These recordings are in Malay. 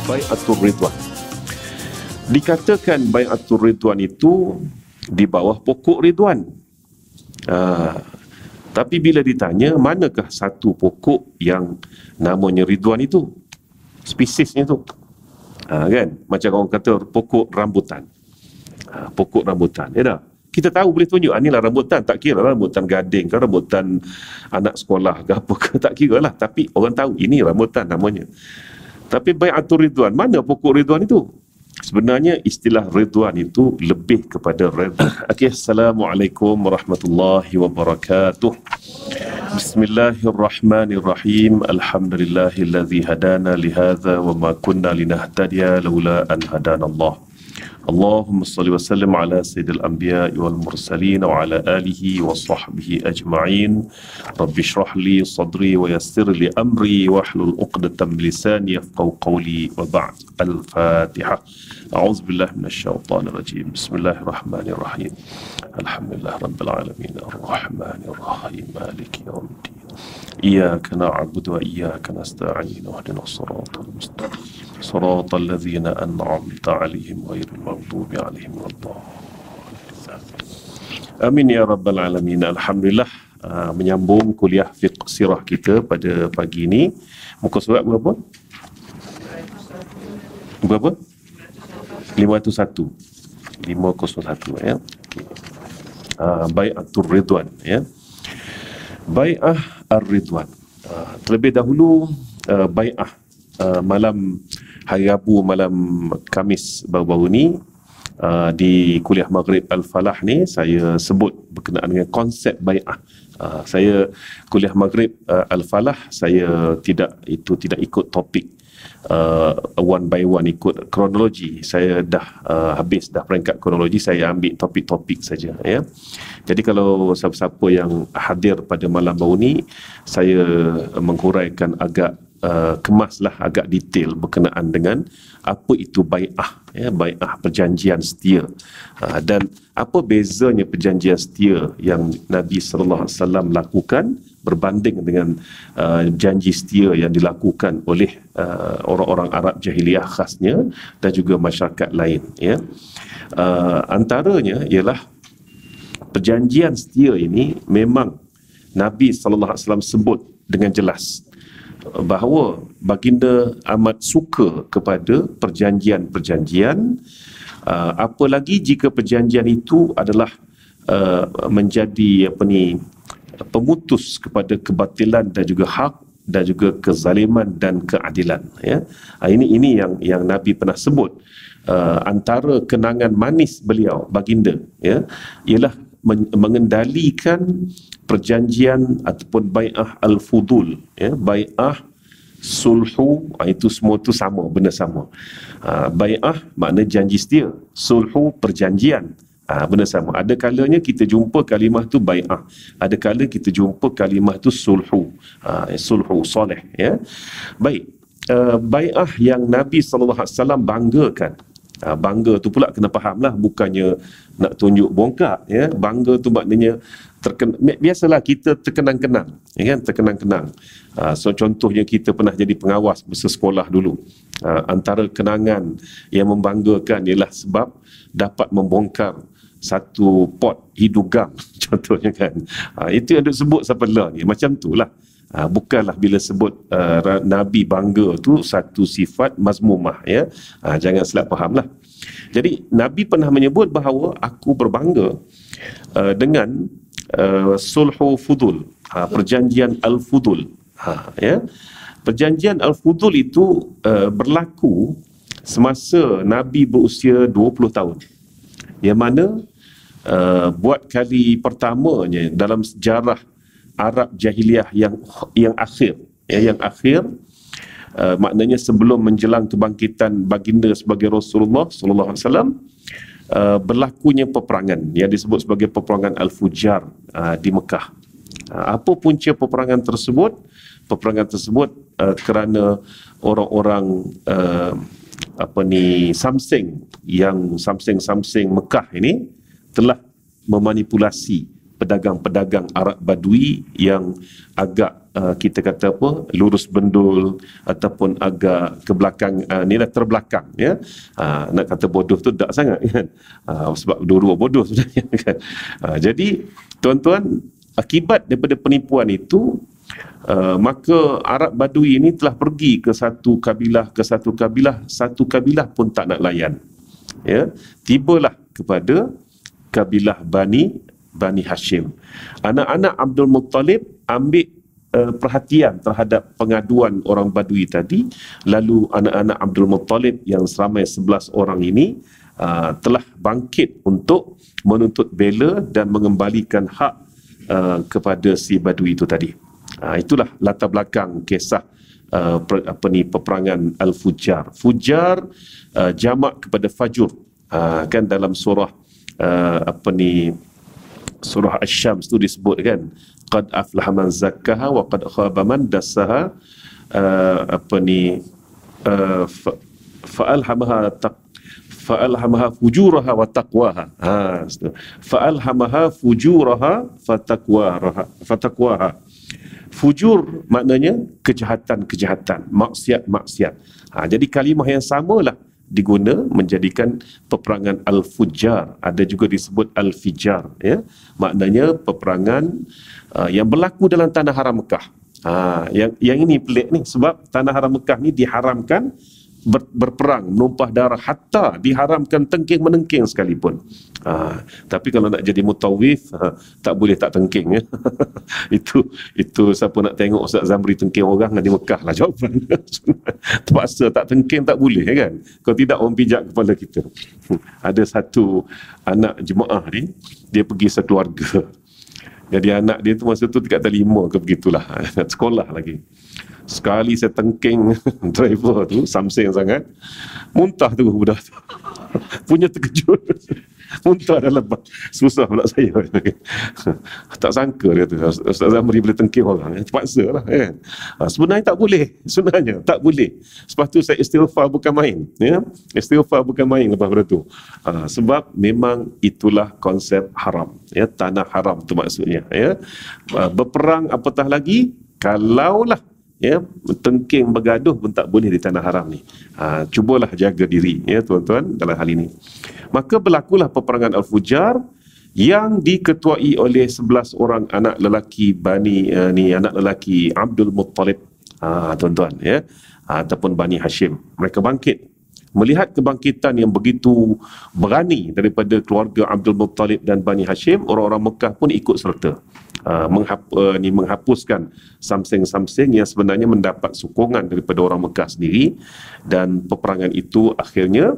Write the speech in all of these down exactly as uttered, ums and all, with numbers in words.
Bai'atul Ridwan. Dikatakan Bai'atul Ridwan itu di bawah pokok Ridwan. Uh, tapi bila ditanya manakah satu pokok yang namanya Ridwan itu, spesiesnya tu, uh, kan? Macam orang kata pokok rambutan. Uh, pokok rambutan, ya dah. Kita tahu, boleh tunjuk, ah, inilah rambutan, tak kira lah rambutan gading ke rambutan anak sekolah ke apa ke, tak kira lah, tapi orang tahu ini rambutan namanya. Tapi Bai'atul Ridwan, mana pokok Ridwan itu? Sebenarnya istilah Ridwan itu lebih kepada redha. Okay, Assalamualaikum warahmatullahi wabarakatuh. Bismillahirrahmanirrahim. Alhamdulillahillazi hadana lihadza wa ma kunna linahtadiya laula an hadanallah. Allahumma salli wa sallim ala sayyidil anbiya wal mursalin wa ala alihi wa sahbihi ajma'in. Rabbi shrah li sadri wa yassir li amri wa hlul uqdatam min lisani yafqahu qawli wa ba'd. Al-Fatihah. A'udzu billahi minasy syaithanir rajim. Bismillahirrahmanirrahim. Alhamdulillah rabbil alamin arrahmanir rahim maliki yaumiddin. Iyyaka na'budu wa iyyaka nasta'in. Ihdinas siratal mustaqim. Siratal ladzina an'amta 'alaihim ghairil maghdubi 'alaihim waladdallin. Amin ya rabbal alamin. Alhamdulillah, uh, menyambung kuliah fiqh sirah kita pada pagi ini. Muka surat berapa? Berapa? lima ratus satu. lima kosong satu, ya. Okay. Uh, Bai'atul Ridwan, ya. Bai'ah Ar-Ridwan. Uh, terlebih dahulu uh, bai'ah uh, malam hari Rabu, malam Khamis baru-baru ni, uh, di kuliah Maghrib Al-Falah ni, saya sebut berkenaan dengan konsep bai'ah. Uh, saya kuliah Maghrib uh, Al-Falah, saya tidak itu tidak ikut topik. Uh, one by one, ikut kronologi. Saya dah uh, habis dah peringkat kronologi, saya ambil topik-topik saja, ya. Jadi kalau siapa-siapa yang hadir pada malam baru ni, saya menghuraikan agak uh, kemaslah, agak detail berkenaan dengan apa itu bai'ah, ya, bai'ah perjanjian setia. Uh, dan apa bezanya perjanjian setia yang Nabi sallallahu alaihi wasallam lakukan berbanding dengan uh, janji setia yang dilakukan oleh uh, orang-orang Arab jahiliyah khasnya dan juga masyarakat lain, ya. Uh, antaranya ialah perjanjian setia ini memang Nabi sallallahu alaihi wasallam sebut dengan jelas bahawa baginda amat suka kepada perjanjian-perjanjian, uh, apalagi jika perjanjian itu adalah uh, menjadi apa ni pemutus kepada kebatilan dan juga hak dan juga kezaliman dan keadilan, ya. Ini ini yang yang Nabi pernah sebut, uh, antara kenangan manis beliau baginda, ya, ialah men- mengendalikan perjanjian ataupun bai'ah al-fudul, ya, bai'ah sulhu, itu semua tu sama, benda sama. Uh, bai'ah makna janji setia, sulhu perjanjian. Ha, benda sama. Ada kalanya kita jumpa kalimah tu bai'ah, ada kala kita jumpa kalimah tu sulhu, ha, sulhu soleh, ya. Baik, uh, bai'ah yang Nabi sallallahu alaihi wasallam banggakan, ha, bangga tu pula kena faham lah, bukannya nak tunjuk bongkak, ya. Bangga tu maknanya terken, biasalah kita terkenang-kenang, ya kan, terkenang-kenang. Ha, so contohnya kita pernah jadi pengawas bersekolah dulu. Ha, antara kenangan yang membanggakan ialah sebab dapat membongkar satu pot hidugam contohnya, kan. Ha, itu yang disebut siapa ni, macam tu lah. Ha, bukanlah bila sebut uh, Nabi bangga tu satu sifat mazmumah, ya. Ha, jangan silap faham lah. Jadi Nabi pernah menyebut bahawa aku berbangga uh, dengan uh, sulhu fudul, ha, perjanjian al-fudul, ha, ya. Perjanjian al-fudul itu uh, berlaku semasa Nabi berusia dua puluh tahun, yang mana Uh, buat kali pertamanya dalam sejarah Arab jahiliyah yang yang akhir, ya, yang akhir, uh, maknanya sebelum menjelang kebangkitan baginda sebagai Rasulullah sallallahu alaihi wasallam, uh, berlakunya peperangan yang disebut sebagai peperangan Al-Fujar uh, di Mekah. Uh, apa punca peperangan tersebut? Peperangan tersebut uh, kerana orang-orang uh, apa ni Samseng, yang Samseng-Samseng Mekah ini telah memanipulasi pedagang-pedagang Arab Badui yang agak uh, kita kata apa, lurus bendul ataupun agak ke belakang, uh, ni lah terbelakang, ya. Uh, nak kata bodoh tu tak sangat, kan. Uh, sebab dua-dua bodoh sebenarnya, kan. Uh, jadi tuan-tuan, akibat daripada penipuan itu, Uh, maka Arab Badui ini telah pergi ke satu kabilah, ke satu kabilah, satu kabilah pun tak nak layan. Ya, tibalah kepada kabilah Bani Bani Hashim. Anak-anak Abdul Muttalib ambil uh, perhatian terhadap pengaduan orang Badui tadi, lalu anak-anak Abdul Muttalib yang seramai sebelas orang ini uh, telah bangkit untuk menuntut bela dan mengembalikan hak uh, kepada si Badui itu tadi. Uh, itulah latar belakang kisah uh, per, apa ni peperangan Al-Fujar. Fujar uh, jamak kepada fajur. Uh, kan dalam surah uh, apa ni surah Asy-Syams tu disebut, kan, qad aflaha man zakkaha wa qad khaba man dassaha, uh, apa ni uh, fa, fa'alhamaha taq fa'alhamaha fujuraha wa taqwaha. Ha, fa'alhamaha fujuraha fataqwaha fataqwaha. Fujur maknanya kejahatan-kejahatan, maksiat-maksiat. Ha, jadi kalimah yang samalah diguna menjadikan peperangan Al-Fujar. Ada juga disebut Al-Fijar, ya. Maknanya peperangan uh, yang berlaku dalam tanah haram Mekah. Ha, yang yang ini pelik ni, sebab tanah haram Mekah ni diharamkan ber, berperang, numpah darah, hatta diharamkan tengking menengking sekalipun. Ha, tapi kalau nak jadi mutawif, ha, tak boleh tak tengking, ya. itu itu siapa nak tengok Ustaz Zamri tengking orang di Mekah lah jawapan. Terpaksa tak tengking tak boleh, kan. Kalau tidak orang pijak kepala kita. Ada satu anak jemaah ni, dia pergi sekeluarga. Jadi anak dia tu masa tu tingkat lima ke begitulah, sekolah lagi. Sekali saya tengking driver tu, samseng sangat, muntah tu budak tu. Punya terkejut. Muntah dalam bas. Susah pula saya. Tak sangka dia tu Ustaz Zamri boleh tengking orang. Terpaksa lah, kan. Sebenarnya tak boleh. Sebenarnya tak boleh. Sebab tu saya istighfar bukan main, ya. Istighfar bukan main lepas pada tu. Ha, sebab memang itulah konsep haram, ya. Tanah haram tu maksudnya, ya. Berperang apatah lagi kalaulah, ya, tengking bergaduh pun tak boleh di tanah haram ni. Ha, cubalah jaga diri, ya tuan-tuan, dalam hal ini. Maka berlakulah peperangan Al-Fujar yang diketuai oleh sebelas orang anak lelaki Bani uh, ni anak lelaki Abdul Muttalib, ha, tuan-tuan, ya, ha, ataupun Bani Hashim. Mereka bangkit. Melihat kebangkitan yang begitu berani daripada keluarga Abdul Muttalib dan Bani Hashim, orang-orang Mekah pun ikut serta. Uh, menghap, uh, ni menghapuskan samseng-samseng yang sebenarnya mendapat sokongan daripada orang Mekah sendiri, dan peperangan itu akhirnya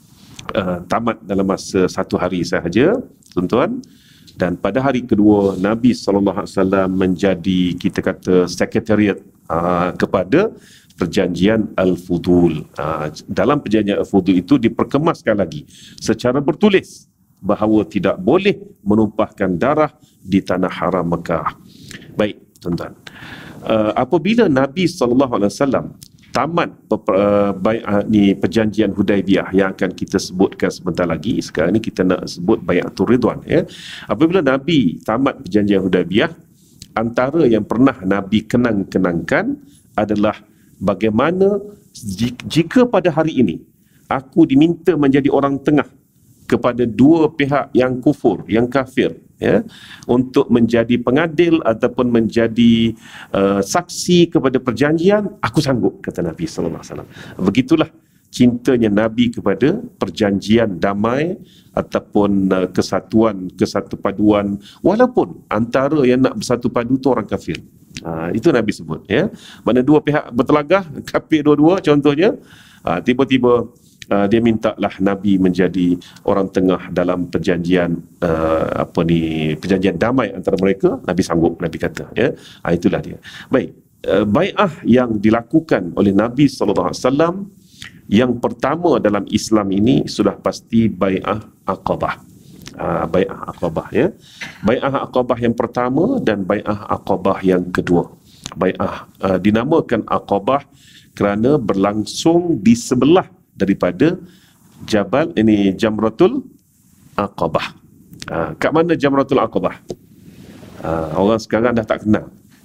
uh, tamat dalam masa satu hari sahaja, tuan-tuan. Dan pada hari kedua, Nabi sallallahu alaihi wasallam menjadi, kita kata, sekretariat uh, kepada perjanjian Al-Fudul. Uh, dalam perjanjian Al-Fudul itu diperkemaskan lagi secara bertulis bahawa tidak boleh menumpahkan darah di tanah haram Mekah. Baik, tuan-tuan. Uh, apabila Nabi sallallahu alaihi wasallam tamat uh, bai'ah ni perjanjian Hudaibiyah yang akan kita sebutkan sebentar lagi, sekarang ni kita nak sebut bai'atul Ridwan, ya. Apabila Nabi tamat perjanjian Hudaibiyah, antara yang pernah Nabi kenang-kenangkan adalah bagaimana jika pada hari ini aku diminta menjadi orang tengah kepada dua pihak yang kufur, yang kafir, ya, untuk menjadi pengadil ataupun menjadi uh, saksi kepada perjanjian, aku sanggup, kata Nabi sallallahu alaihi wasallam. Begitulah cintanya Nabi kepada perjanjian damai ataupun uh, kesatuan, kesatu paduan, walaupun antara yang nak bersatu padu tu orang kafir. Uh, itu Nabi sebut, ya. Mana dua pihak bertelagah, kafir dua-dua contohnya, uh, tiba-tiba Uh, dia mintalah Nabi menjadi orang tengah dalam perjanjian uh, apa ni perjanjian damai antara mereka. Nabi sanggup, Nabi kata, ya. Uh, itulah dia. Baik, uh, bai'ah yang dilakukan oleh Nabi sallallahu alaihi wasallam yang pertama dalam Islam ini sudah pasti bai'ah Aqabah. Uh, bai'ah Aqabah, ya. Bai'ah Aqabah yang pertama dan bai'ah Aqabah yang kedua. Bai'ah uh, dinamakan Aqabah kerana berlangsung di sebelah daripada Jabal ini Jamratul Aqabah. Ha, kat mana Jamratul Aqabah? Ha, orang sekarang dah tak kenal.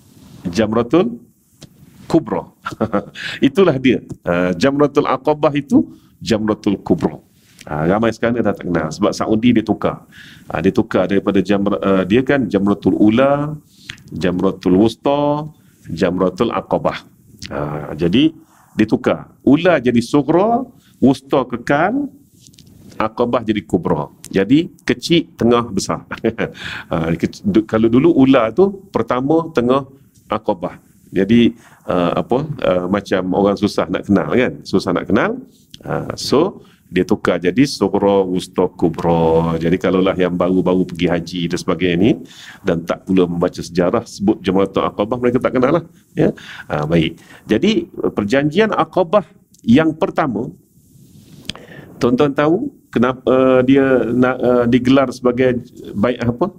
Jamratul Kubra. Itulah dia. Uh, Jamratul Aqabah itu Jamratul Kubra. Uh, ramai sekarang dah tak kenal sebab Saudi dia tukar. Uh, dia tukar daripada jamra, uh, dia kan Jamratul Ula, Jamratul Wusta, Jamratul Aqabah. Uh, jadi ditukar. Ula jadi Sughra, Wusta kekal, Aqabah jadi Kubra. Jadi kecil, tengah, besar. uh, kalau dulu Ula tu pertama, tengah, Aqabah. Jadi uh, apa uh, macam orang susah nak kenal kan, susah nak kenal. Uh, so dia tukar jadi Sughra, Wusta, Kubra. Jadi kalaulah yang baru-baru pergi haji dan sebagainya ni dan tak pula membaca sejarah sebut Jamratul Aqabah, mereka tak kenal lah. Ya, uh, baik. Jadi perjanjian Aqabah yang pertama, tuan-tuan tahu kenapa uh, dia nak uh, digelar sebagai bai'ah apa?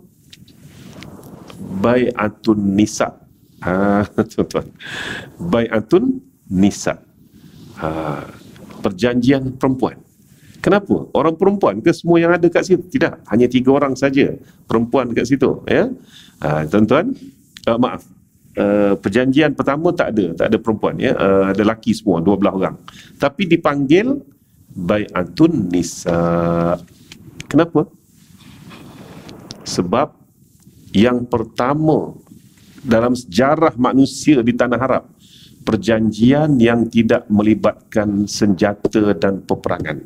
Bai'atun Nisa. Ha, tuan-tuan. Bai'atun Nisa. Ha, perjanjian perempuan. Kenapa? Orang perempuan ke semua yang ada kat situ? Tidak, hanya tiga orang saja perempuan kat situ, ya. Ha, tuan-tuan, uh, maaf. Uh, perjanjian pertama tak ada, tak ada perempuan, ya. Uh, ada lelaki semua, dua belas orang. Tapi dipanggil Bai'atun Nisa. Kenapa? Sebab yang pertama dalam sejarah manusia di tanah Arab, perjanjian yang tidak melibatkan senjata dan peperangan.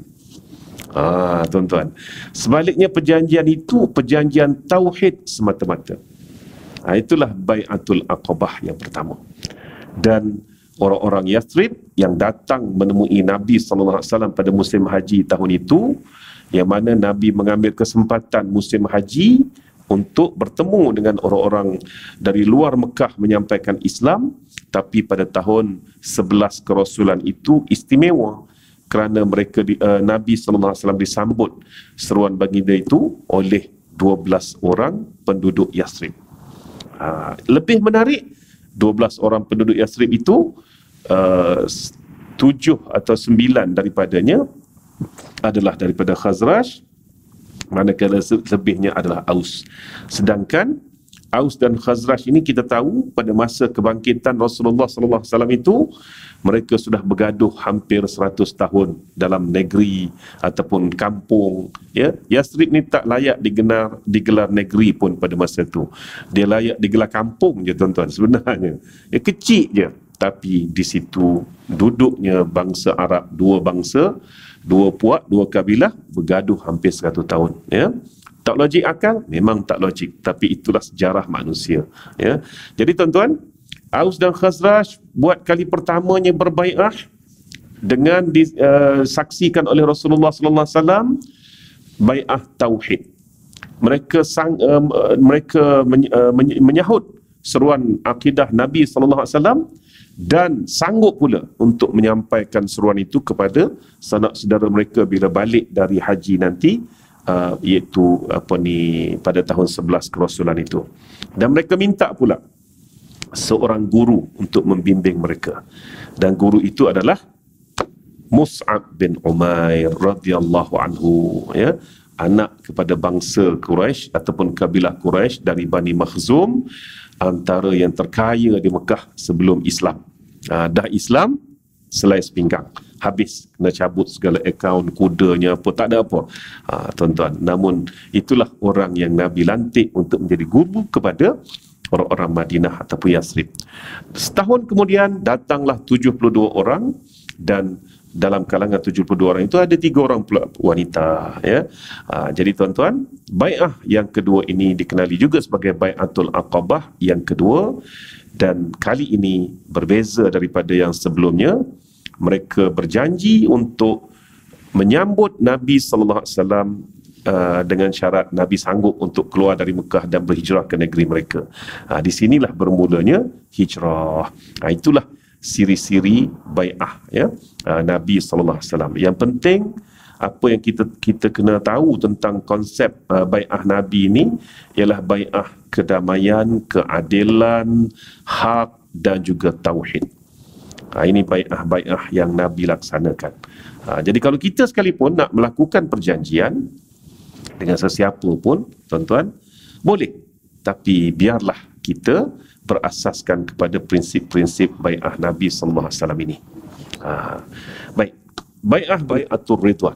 Ah, tuan-tuan. Sebaliknya perjanjian itu perjanjian tauhid semata-mata. Ah, itulah Bai'atul Aqabah yang pertama. Dan orang-orang Yathrib yang datang menemui Nabi sallallahu alaihi wasallam pada musim haji tahun itu, yang mana Nabi mengambil kesempatan musim haji untuk bertemu dengan orang-orang dari luar Mekah menyampaikan Islam. Tapi pada tahun sebelas kerasulan itu istimewa kerana mereka di, uh, Nabi sallallahu alaihi wasallam disambut seruan baginda itu oleh dua belas orang penduduk Yathrib. Uh, lebih menarik, dua belas orang penduduk Yathrib itu uh, tujuh atau sembilan daripadanya adalah daripada Khazraj, manakala lebihnya adalah Aus. Sedangkan Aus dan Khazraj ini kita tahu pada masa kebangkitan Rasulullah sallallahu alaihi wasallam itu mereka sudah bergaduh hampir seratus tahun dalam negeri ataupun kampung, ya. Yathrib ni tak layak digelar digelar negeri pun pada masa itu. Dia layak digelar kampung je, tuan-tuan, sebenarnya. Ya, kecil je, tapi di situ duduknya bangsa Arab, dua bangsa, dua puak, dua kabilah bergaduh hampir seratus tahun, ya. Tak logik akal? Memang tak logik, tapi itulah sejarah manusia, ya. Jadi tuan-tuan, Aus dan Khazraj buat kali pertamanya berbai'ah dengan disaksikan uh, oleh Rasulullah sallallahu alaihi wasallam, bai'ah tauhid. Mereka sang uh, mereka men, uh, menyahut seruan akidah Nabi sallallahu alaihi wasallam dan sanggup pula untuk menyampaikan seruan itu kepada sanak saudara mereka bila balik dari haji nanti, uh, iaitu apa ni pada tahun sebelas kerasulan itu. Dan mereka minta pula seorang guru untuk membimbing mereka, dan guru itu adalah Mus'ab bin Umair radhiyallahu anhu, ya, anak kepada bangsa Quraisy ataupun kabilah Quraisy dari Bani Makhzum, antara yang terkaya di Mekah sebelum Islam. Ha, dah Islam, selai sepinggang, habis, kena cabut segala akaun kudanya apa, tak ada apa. Ha, tuan-tuan, namun itulah orang yang Nabi lantik untuk menjadi guru kepada orang-orang Madinah ataupun Yathrib. Setahun kemudian datanglah tujuh puluh dua orang, dan dalam kalangan tujuh puluh dua orang itu ada tiga orang pula wanita, ya. Ha, jadi tuan-tuan, bai'ah yang kedua ini dikenali juga sebagai Bai'atul Aqabah yang kedua, dan kali ini berbeza daripada yang sebelumnya. Mereka berjanji untuk menyambut Nabi sallallahu alaihi wasallam Uh, dengan syarat Nabi sanggup untuk keluar dari Mekah dan berhijrah ke negeri mereka. Uh, di sinilah bermulanya hijrah. Uh, itulah siri-siri bai'ah, ya, uh, Nabi sallallahu alaihi wasallam. Yang penting, apa yang kita kita kena tahu tentang konsep uh, bai'ah Nabi ini ialah bai'ah kedamaian, keadilan, hak dan juga tauhid. Uh, ini bai'ah-bai'ah yang Nabi laksanakan. Uh, jadi kalau kita sekalipun nak melakukan perjanjian dengan sesiapa pun, tuan-tuan, boleh. Tapi biarlah kita berasaskan kepada prinsip-prinsip bai'ah Nabi sallallahu alaihi wasallam ini. Ha, baik, bai'ah bai'atur ridwan.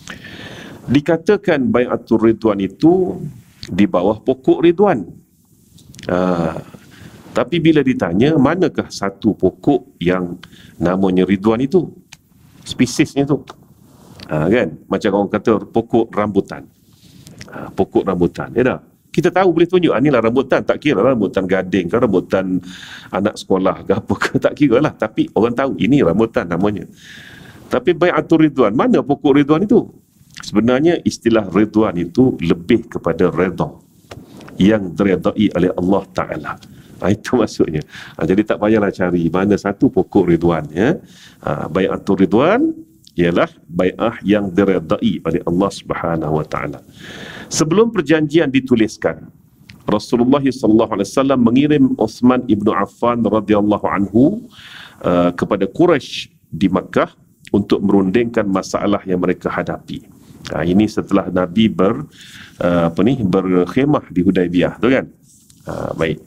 Dikatakan bai'atur ridwan itu di bawah pokok ridwan. Ha, tapi bila ditanya manakah satu pokok yang namanya ridwan itu, spesiesnya tu, ha, kan? Macam orang kata pokok rambutan. Ha, pokok rambutan, ya dah. Kita tahu boleh tunjuk, inilah rambutan, tak kira rambutan gading ke rambutan anak sekolah ke apa ke, tak kira lah. Tapi orang tahu ini rambutan namanya. Tapi bai'atur ridwan, mana pokok ridwan itu? Sebenarnya istilah ridwan itu lebih kepada redha yang diredai oleh Allah Ta'ala. Ha, itu maksudnya. Ha, jadi tak payahlah cari mana satu pokok ridwan, ya. Ha, bai'atur ridwan ialah bai'ah yang diredai oleh Allah Subhanahu wa taala. Sebelum perjanjian dituliskan, Rasulullah sallallahu alaihi wasallam mengirim Uthman ibnu Affan radhiyallahu anhu uh, kepada Quraisy di Makkah untuk merundingkan masalah yang mereka hadapi. Ha, ini setelah Nabi ber uh, apa ni berkhemah di Hudaibiyah, tu kan? Ha, baik.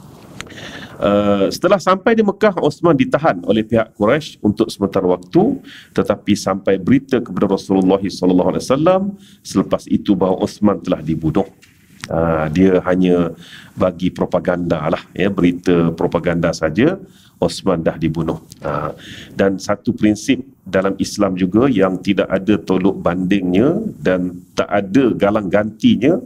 Uh, setelah sampai di Mekah, Uthman ditahan oleh pihak Quraisy untuk sementara waktu, tetapi sampai berita kepada Rasulullah sallallahu alaihi wasallam selepas itu bahawa Uthman telah dibunuh. Uh, dia hanya bagi propaganda lah, ya, berita propaganda saja, Uthman dah dibunuh. Uh, dan satu prinsip dalam Islam juga yang tidak ada tolok bandingnya dan tak ada galang gantinya,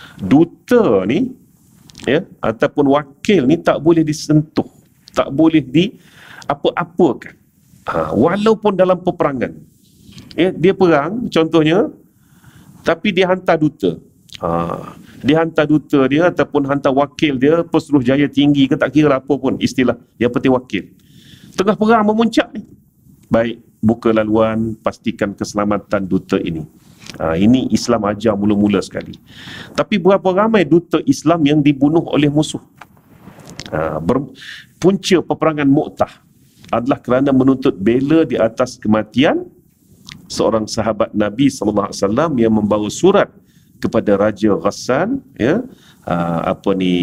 duta ni, ya, ataupun wakil ni tak boleh disentuh, tak boleh di apa-apakan, ha, walaupun dalam peperangan, ya, dia perang contohnya, tapi dia hantar duta, ha, dia hantar duta dia ataupun hantar wakil dia, pesuruh jaya tinggi ke, tak kira apa pun istilah, yang penting wakil. Tengah perang memuncak ni, baik, buka laluan, pastikan keselamatan duta ini. Ha, ini Islam ajar mula-mula sekali. Tapi berapa ramai duta Islam yang dibunuh oleh musuh? Ha, ber, punca peperangan Mu'tah adalah kerana menuntut bela di atas kematian seorang sahabat Nabi sallallahu alaihi wasallam yang membawa surat kepada Raja Ghassan, ya, ha, apa ni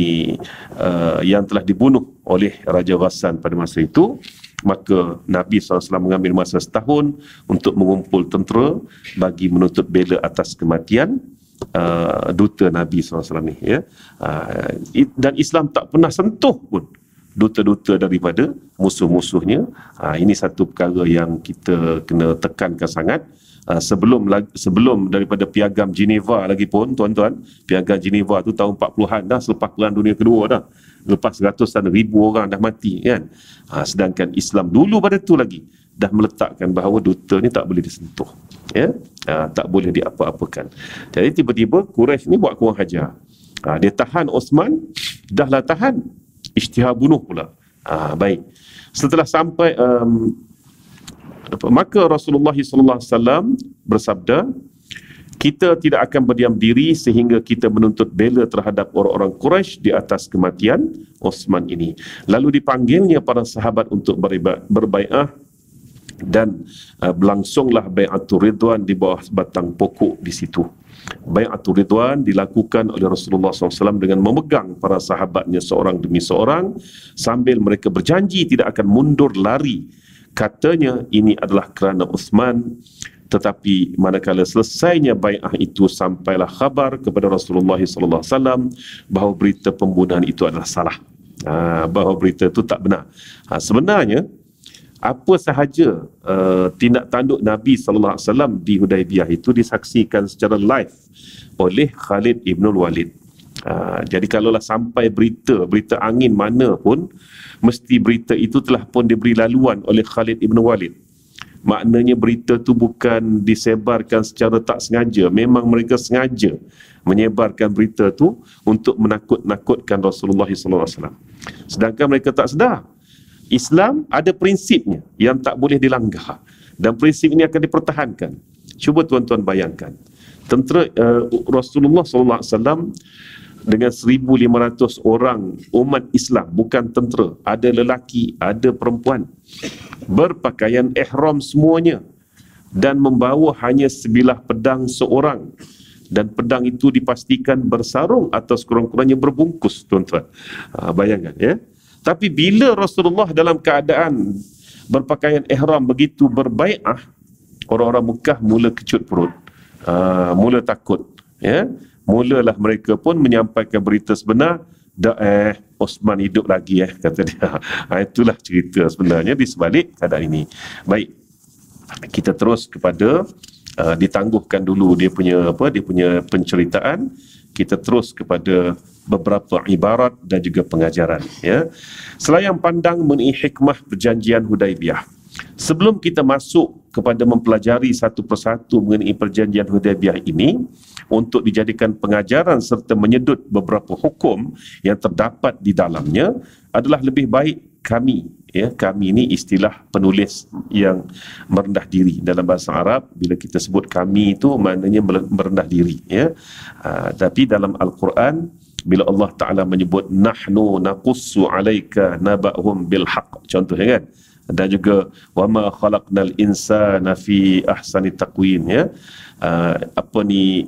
uh, yang telah dibunuh oleh Raja Ghassan pada masa itu. Maka Nabi sallallahu alaihi wasallam mengambil masa setahun untuk mengumpul tentera bagi menuntut bela atas kematian uh, duta Nabi sallallahu alaihi wasallam ni, ya. Uh, dan Islam tak pernah sentuh pun duta-duta daripada musuh-musuhnya. Uh, ini satu perkara yang kita kena tekankan sangat. Uh, sebelum sebelum daripada piagam Geneva lagi pun, tuan-tuan, piagam Geneva tu tahun empat puluhan dah, selepas Perang Dunia Kedua dah. Lepas ratusan ribu orang dah mati, kan? Ha, sedangkan Islam dulu pada tu lagi dah meletakkan bahawa duta ni tak boleh disentuh, ya, ha, tak boleh diapa-apakan. Jadi tiba-tiba Quraisy ni buat kurang hajar. Ha, dia tahan Uthman, dah lah tahan, isytihar bunuh pula. Ha, baik. Setelah sampai um, maka Rasulullah sallallahu alaihi wasallam bersabda, kita tidak akan berdiam diri sehingga kita menuntut bela terhadap orang-orang Quraisy di atas kematian Uthman ini. Lalu dipanggilnya para sahabat untuk berbai'ah dan uh, berlangsunglah bai'atur ridwan di bawah batang pokok di situ. Bai'atur ridwan dilakukan oleh Rasulullah sallallahu alaihi wasallam dengan memegang para sahabatnya seorang demi seorang sambil mereka berjanji tidak akan mundur lari. Katanya ini adalah kerana Uthman. Tetapi manakala selesainya bai'ah itu, sampailah khabar kepada Rasulullah sallallahu alaihi wasallam bahawa berita pembunuhan itu adalah salah, ha, bahawa berita itu tak benar. Ha, sebenarnya apa sahaja uh, tindak tanduk Nabi sallallahu alaihi wasallam di Hudaibiyah itu disaksikan secara live oleh Khalid ibn Walid. Ha, jadi kalaulah sampai berita berita angin mana pun, mesti berita itu telah pun diberi laluan oleh Khalid ibn Walid. Maknanya berita tu bukan disebarkan secara tak sengaja, memang mereka sengaja menyebarkan berita tu untuk menakut-nakutkan Rasulullah sallallahu alaihi wasallam. Sedangkan mereka tak sedar Islam ada prinsipnya yang tak boleh dilanggar, dan prinsip ini akan dipertahankan. Cuba tuan-tuan bayangkan, tentera uh, Rasulullah sallallahu alaihi wasallam dengan seribu lima ratus orang umat Islam, bukan tentera, ada lelaki, ada perempuan, berpakaian ihram semuanya dan membawa hanya sebilah pedang seorang, dan pedang itu dipastikan bersarung atau sekurang-kurangnya berbungkus, tuan-tuan. Ha, bayangkan, ya. Tapi bila Rasulullah dalam keadaan berpakaian ihram begitu berbai'ah, orang-orang Mekah mula kecut perut, uh, mula takut, ya. Mulalah mereka pun menyampaikan berita sebenar, dah eh Osman hidup lagi eh kata dia. Ha, itulah cerita sebenarnya di sebalik keadaan ini. Baik, kita terus kepada uh, ditangguhkan dulu dia punya apa dia punya penceritaan. Kita terus kepada beberapa ibarat dan juga pengajaran, ya. Selayang pandang mengenai hikmah perjanjian Hudaibiyah. Sebelum kita masuk kepada mempelajari satu persatu mengenai perjanjian Hudaibiyah ini untuk dijadikan pengajaran serta menyedut beberapa hukum yang terdapat di dalamnya, adalah lebih baik kami, ya, kami ini istilah penulis yang merendah diri dalam bahasa Arab. Bila kita sebut kami itu maknanya merendah diri, ya. Uh, tapi dalam Al-Quran bila Allah Ta'ala menyebut nahnu naqussu alaika naba'hum bil haqq, contohnya kan, dan juga wama khalaqnal insana fi ahsani taqwim, ya. Uh, apa ni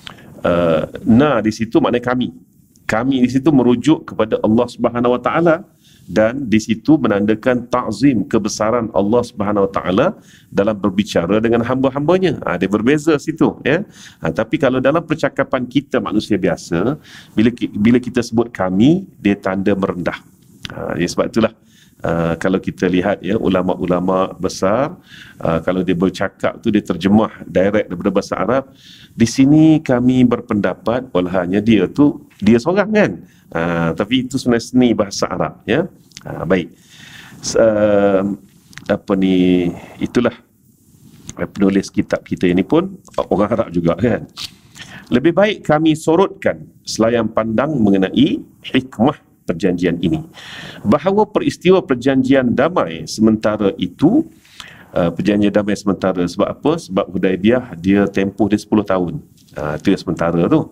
uh, na di situ maknanya kami. Kami di situ merujuk kepada Allah Subhanahu Wa Ta'ala, dan di situ menandakan ta'zim kebesaran Allah Subhanahu Wa Ta'ala dalam berbicara dengan hamba-hambanya. Ha, dia berbeza situ, ya. Ha, tapi kalau dalam percakapan kita manusia biasa, bila bila kita sebut kami, dia tanda merendah. Ha, ya, sebab itulah Uh, kalau kita lihat, ya, ulama-ulama besar, uh, kalau dia bercakap tu dia terjemah direct daripada bahasa Arab. Di sini kami berpendapat, walhanya dia tu dia seorang kan, uh, tapi itu sebenarnya seni bahasa Arab, ya. Uh, baik, uh, apa ni, itulah penulis kitab kita ini pun orang Arab juga kan. Lebih baik kami sorotkan selayang pandang mengenai hikmah perjanjian ini, bahawa peristiwa perjanjian damai sementara itu, uh, perjanjian damai sementara sebab apa? Sebab Hudaibiyah dia tempoh dia sepuluh tahun, uh, itu yang sementara tu,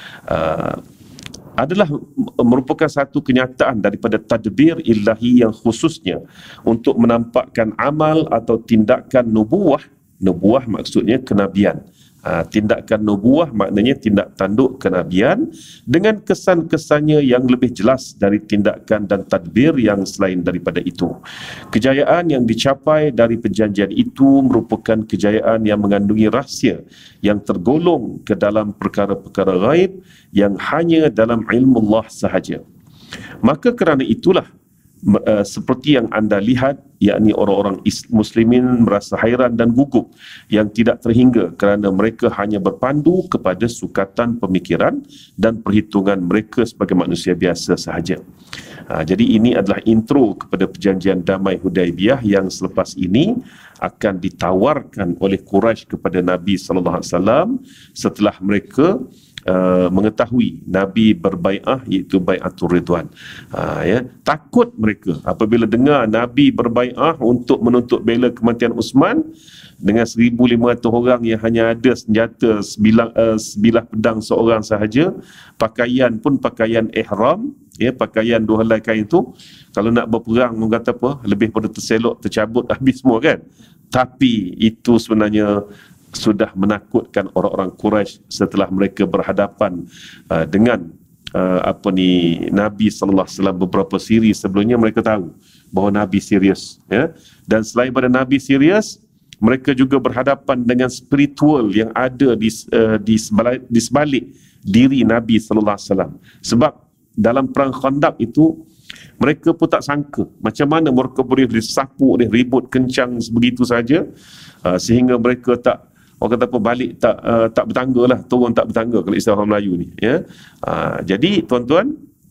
uh, adalah merupakan satu kenyataan daripada tadbir ilahi yang khususnya untuk menampakkan amal atau tindakan nubuwah. Nubuwah maksudnya kenabian. Ha, tindakan nubuah maknanya tindak tanduk kenabian dengan kesan-kesannya yang lebih jelas dari tindakan dan tadbir yang selain daripada itu. Kejayaan yang dicapai dari perjanjian itu merupakan kejayaan yang mengandungi rahsia yang tergolong ke dalam perkara-perkara ghaib yang hanya dalam ilmu Allah sahaja. Maka kerana itulah, Uh, seperti yang anda lihat, yakni orang-orang muslimin merasa hairan dan gugup yang tidak terhingga kerana mereka hanya berpandu kepada sukatan pemikiran dan perhitungan mereka sebagai manusia biasa sahaja. Uh, jadi ini adalah intro kepada perjanjian damai Hudaibiyah yang selepas ini akan ditawarkan oleh Quraisy kepada Nabi sallallahu alaihi wasallam setelah mereka Uh, mengetahui Nabi berbai'ah, iaitu bai'atul Ridwan. Uh, ya, takut mereka apabila dengar Nabi berbai'ah untuk menuntut bela kematian Uthman dengan seribu lima ratus orang yang hanya ada senjata sebilah, uh, sebilah pedang seorang sahaja, pakaian pun pakaian ihram, ya, pakaian dua helai kain itu. Kalau nak berperang, orang kata apa, lebih pada terselok, tercabut habis semua kan. Tapi itu sebenarnya sudah menakutkan orang-orang Quraisy setelah mereka berhadapan uh, dengan uh, apa ni Nabi sallallahu alaihi wasallam beberapa siri sebelumnya. Mereka tahu bahawa Nabi serius, ya. Dan selain pada Nabi serius, mereka juga berhadapan dengan spiritual yang ada di uh, di sebalik, di sebalik diri Nabi sallallahu alaihi wasallam. Sebab dalam perang Khandaq itu mereka pun tak sangka macam mana mereka boleh disapu, boleh ribut kencang sebegitu saja, uh, sehingga mereka tak, orang kata apa, balik tak uh, tak bertangga lah, turun tak bertangga kalau istilah orang Melayu ni, ya. Uh, jadi tuan-tuan,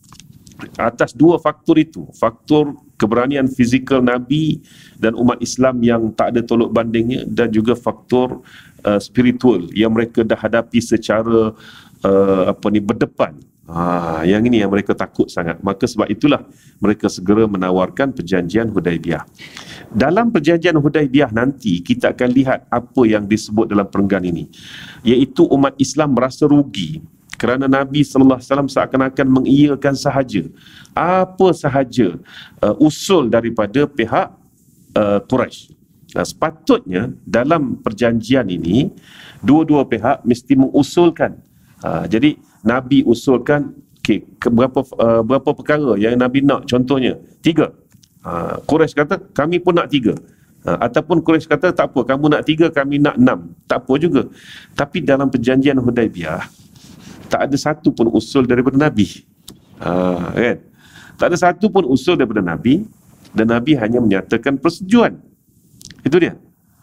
atas dua faktor itu, faktor keberanian fizikal Nabi dan umat Islam yang tak ada tolok bandingnya, dan juga faktor uh, spiritual yang mereka dah hadapi secara uh, apa ni berdepan. Ha, yang ini yang mereka takut sangat. Maka sebab itulah mereka segera menawarkan perjanjian Hudaibiyah. Dalam perjanjian Hudaibiyah nanti kita akan lihat apa yang disebut dalam perenggan ini, iaitu umat Islam merasa rugi kerana Nabi sallallahu alaihi wasallam seakan-akan mengiyakan sahaja apa sahaja uh, usul daripada pihak uh, Quraisy. Nah, sepatutnya dalam perjanjian ini dua-dua pihak mesti mengusulkan. Uh, jadi Nabi usulkan Okay, ke, berapa uh, berapa perkara yang Nabi nak, contohnya tiga. Uh, Quraisy kata kami pun nak tiga. Uh, ataupun Quraisy kata tak apa, kamu nak tiga, kami nak enam, tak apa juga. Tapi dalam perjanjian Hudaibiyah tak ada satu pun usul daripada Nabi. Uh, kan? Tak ada satu pun usul daripada Nabi, dan Nabi hanya menyatakan persetujuan. Itu dia.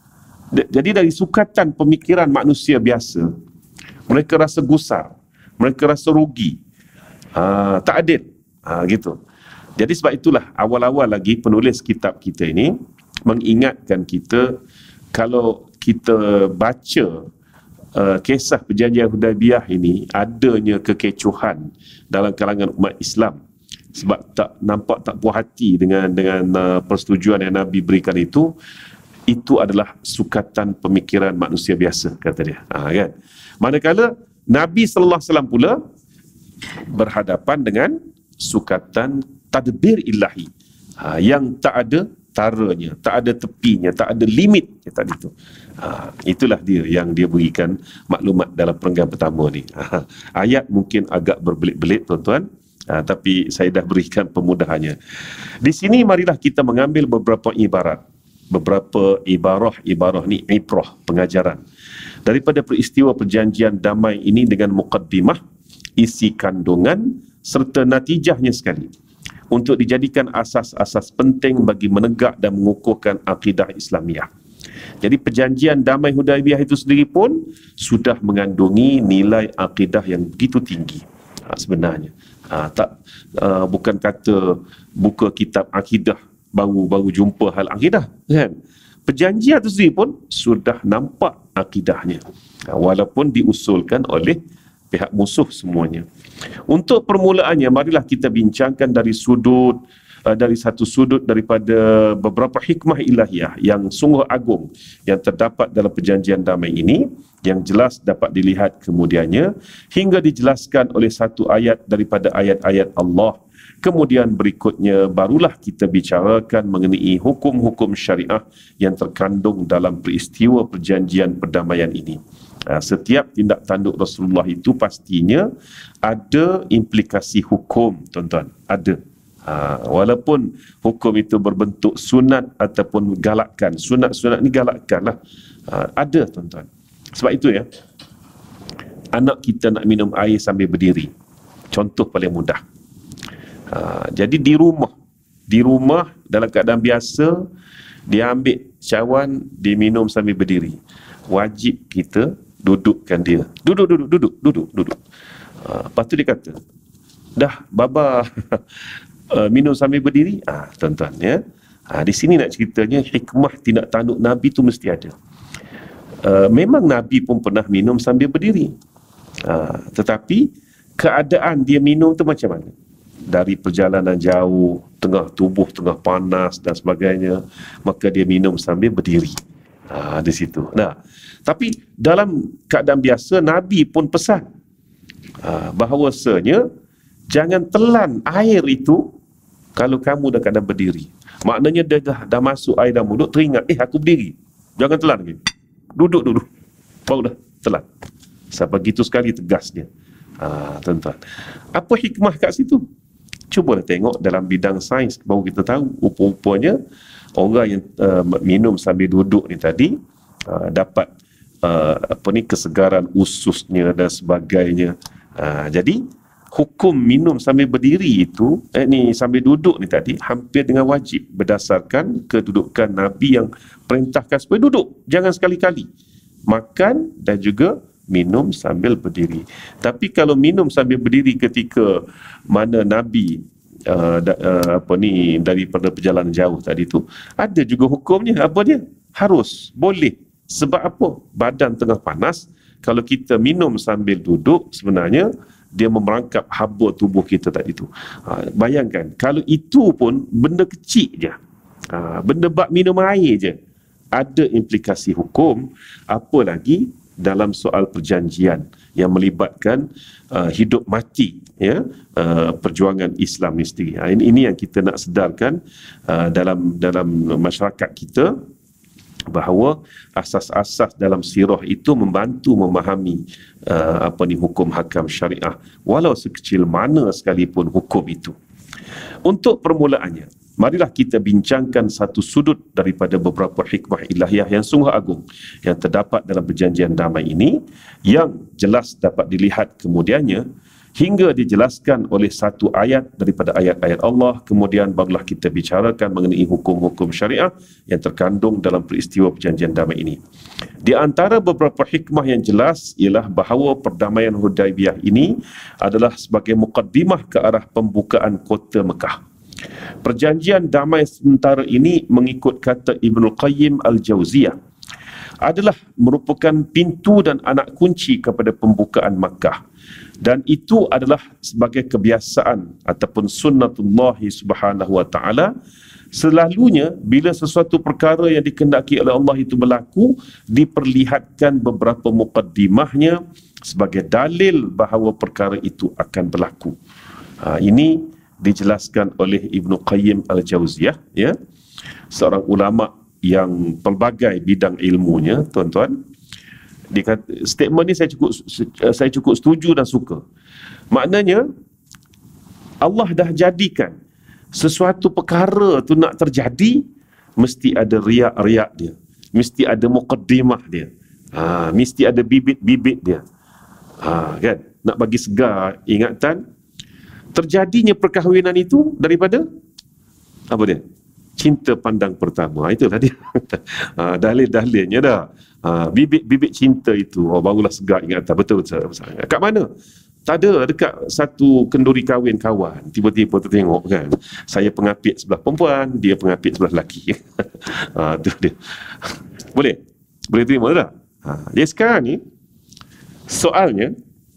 Jadi dari sukatan pemikiran manusia biasa, mereka rasa gusar, mereka rasa rugi, ha, tak adil, ha, gitu. Jadi sebab itulah awal-awal lagi penulis kitab kita ini mengingatkan kita, kalau kita baca uh, kisah perjanjian Hudaibiyah ini, adanya kekecohan dalam kalangan umat Islam sebab tak nampak tak puas hati dengan dengan uh, persetujuan yang Nabi berikan itu. Itu adalah sukatan pemikiran manusia biasa, kata dia. Ha, kan? Manakala Nabi sallallahu alaihi wasallam pula berhadapan dengan sukatan tadbir ilahi, ha, yang tak ada taranya, tak ada tepinya, tak ada limit tadi tu. Ha, itulah dia yang dia berikan maklumat dalam perenggan pertama ni. Ha, ayat mungkin agak berbelit-belit, tuan-tuan. Ha, tapi saya dah berikan pemudahannya. Di sini marilah kita mengambil beberapa ibarat. Beberapa ibarah-ibarah ni, ibrah, pengajaran daripada peristiwa perjanjian damai ini dengan muqaddimah, isi kandungan serta natijahnya sekali, untuk dijadikan asas-asas penting bagi menegak dan mengukuhkan akidah Islamiah. Jadi perjanjian damai Hudaibiyah itu sendiri pun sudah mengandungi nilai akidah yang begitu tinggi, ha, sebenarnya. Ha, tak uh, bukan kata buka kitab akidah baru-baru jumpa hal akidah, kan? Perjanjian itu sendiri pun sudah nampak akidahnya, walaupun diusulkan oleh pihak musuh semuanya. Untuk permulaannya, marilah kita bincangkan dari sudut uh, dari satu sudut daripada beberapa hikmah ilahiyah yang sungguh agung yang terdapat dalam perjanjian damai ini, yang jelas dapat dilihat kemudiannya hingga dijelaskan oleh satu ayat daripada ayat-ayat Allah. Kemudian berikutnya barulah kita bicarakan mengenai hukum-hukum syariah yang terkandung dalam peristiwa perjanjian perdamaian ini. Setiap tindak tanduk Rasulullah itu pastinya ada implikasi hukum, tuan-tuan. Ada. Ha, walaupun hukum itu berbentuk sunat ataupun galakkan. Sunat-sunat ni galakkan lah. Ha, ada, tuan-tuan. Sebab itu ya, anak kita nak minum air sambil berdiri. Contoh paling mudah. Ha, jadi di rumah, di rumah dalam keadaan biasa, dia ambil cawan, dia minum sambil berdiri. Wajib kita dudukkan dia. Duduk, duduk, duduk, duduk, duduk. Ha, lepas tu dia kata, dah, baba uh, minum sambil berdiri. Ah, ha, tuan-tuan ya. Ha, di sini nak ceritanya hikmah tindak tanduk Nabi tu mesti ada. Uh, memang Nabi pun pernah minum sambil berdiri. Ha, tetapi keadaan dia minum tu macam mana? Dari perjalanan jauh, tengah tubuh tengah panas dan sebagainya, maka dia minum sambil berdiri. Ha, di situ. Nah, tapi dalam keadaan biasa Nabi pun pesan ha, bahawasanya jangan telan air itu kalau kamu dah keadaan berdiri. Maknanya dah, dah, dah masuk air dalam mulut, teringat, eh aku berdiri, jangan telan lagi. Duduk dulu, baru dah telan. Sampai begitu sekali tegasnya. Ha, tuan-tuan, apa hikmah kat situ? Cubalah tengok dalam bidang sains, baru kita tahu rupa-rupanya orang yang uh, minum sambil duduk ni tadi uh, dapat uh, apa ni kesegaran ususnya dan sebagainya. Uh, jadi hukum minum sambil berdiri itu, eh, ni sambil duduk ni tadi hampir dengan wajib berdasarkan kedudukan Nabi yang perintahkan supaya duduk, jangan sekali-kali makan dan juga minum sambil berdiri. Tapi kalau minum sambil berdiri ketika mana Nabi uh, da, uh, apa ni daripada perjalanan jauh tadi tu, ada juga hukumnya. Apa dia? Harus, boleh. Sebab apa? Badan tengah panas, kalau kita minum sambil duduk, sebenarnya dia memerangkap haba tubuh kita tadi tu. Uh, bayangkan, kalau itu pun benda kecil je, uh, benda bak minum air je, ada implikasi hukum, apa lagi dalam soal perjanjian yang melibatkan uh, hidup mati, ya, uh, perjuangan Islam ni sendiri. Ha, ini, ini yang kita nak sedarkan uh, dalam dalam masyarakat kita, bahawa asas-asas dalam sirah itu membantu memahami uh, apa ni hukum hakam syariah walau sekecil mana sekalipun hukum itu. Untuk permulaannya, marilah kita bincangkan satu sudut daripada beberapa hikmah ilahiyah yang sungguh agung yang terdapat dalam perjanjian damai ini, yang jelas dapat dilihat kemudiannya hingga dijelaskan oleh satu ayat daripada ayat-ayat Allah. Kemudian barulah kita bicarakan mengenai hukum-hukum syariah yang terkandung dalam peristiwa perjanjian damai ini. Di antara beberapa hikmah yang jelas ialah bahawa perdamaian Hudaibiyah ini adalah sebagai mukaddimah ke arah pembukaan kota Mekah. Perjanjian damai sementara ini mengikut kata Ibnul Qayyim Al-Jauziyah adalah merupakan pintu dan anak kunci kepada pembukaan Makkah. Dan itu adalah sebagai kebiasaan ataupun sunnatullahi subhanahu wa ta'ala. Selalunya bila sesuatu perkara yang dikehendaki oleh Allah itu berlaku, diperlihatkan beberapa mukaddimahnya sebagai dalil bahawa perkara itu akan berlaku. Ha, ini dijelaskan oleh Ibnu Qayyim Al-Jauziyah, ya, seorang ulama yang pelbagai bidang ilmunya, tuan-tuan. Dia kata, statement ni saya cukup saya cukup setuju dan suka. Maknanya Allah dah jadikan sesuatu perkara tu nak terjadi, mesti ada riak-riak dia, mesti ada muqaddimah dia, ha, mesti ada bibit-bibit dia, ha, kan? Nak bagi segar ingatan. Terjadinya perkahwinan itu daripada apa dia? Cinta pandang pertama. Itulah dia. Ha, dalil-dalilnya dah. Ha, bibit-bibit cinta itu, oh, barulah segar ingatan. Betul, betul, betul. Kat mana? Tak ada, dekat satu kenduri kahwin kawan. Tiba-tiba tertengok kan, saya pengapit sebelah perempuan, dia pengapit sebelah lelaki. Ha, tu dia. Boleh? Boleh terima tak? Ha, jadi sekarang ni, soalnya,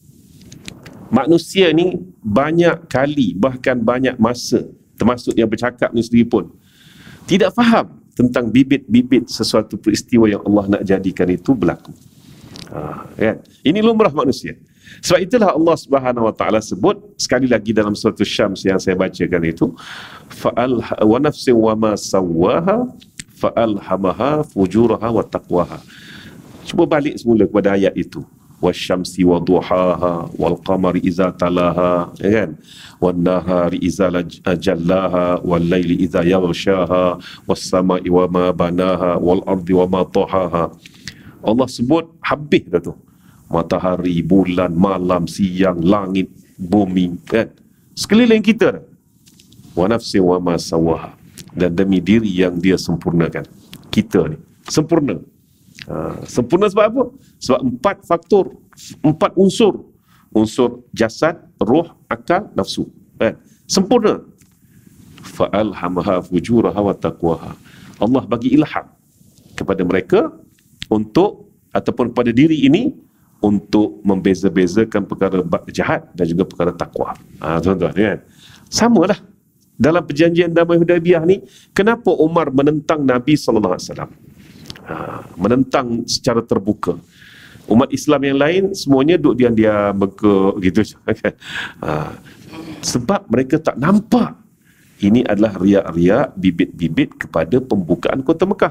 manusia ni banyak kali, bahkan banyak masa, termasuk yang bercakap ni sendiri pun, tidak faham tentang bibit-bibit sesuatu peristiwa yang Allah nak jadikan itu berlaku. Ha, kan? Ini lumrah manusia. Sebab itulah Allah Subhanahu wa taala sebut sekali lagi dalam surah Syams yang saya bacakan itu, fa'al wa nafsin wa ma sawwaha fa'alhamaha fujuraha wa taqwaha. Cuba balik semula kepada ayat itu. Wasyamsi wa duhaha wal qamari iza talaha, ya kan? Wan nahari iza jallaha wal laili iza yaghshaha was samai wa ma banaha wal ardi wa ma tahaha. Allah sebut habis dah tu. Matahari, bulan, malam, siang, langit, bumi, kan? Sekeliling kita dah. Wa nafsi wa ma sawaha, dan demi diri yang dia sempurnakan. Kita ni sempurna. Ha, sempurna sebab apa? Sebab empat faktor, empat unsur. Unsur jasad, roh, akal, nafsu, kan? Sempurna. Fa'alhamaha fujuraha wa taqwaha. Allah bagi ilham kepada mereka untuk, ataupun pada diri ini, untuk membeza-bezakan perkara jahat dan juga perkara takwa. Ha, tuan-tuan, kan? Samalah dalam perjanjian damai Hudaibiyah ni, kenapa Umar menentang Nabi sallallahu alaihi wasallam? Ha, menentang secara terbuka. Umat Islam yang lain semuanya duduk diam-diam bengkok gitu. Ha, sebab mereka tak nampak ini adalah riak-riak, bibit-bibit kepada pembukaan kota Mekah.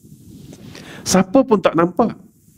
Siapa pun tak nampak.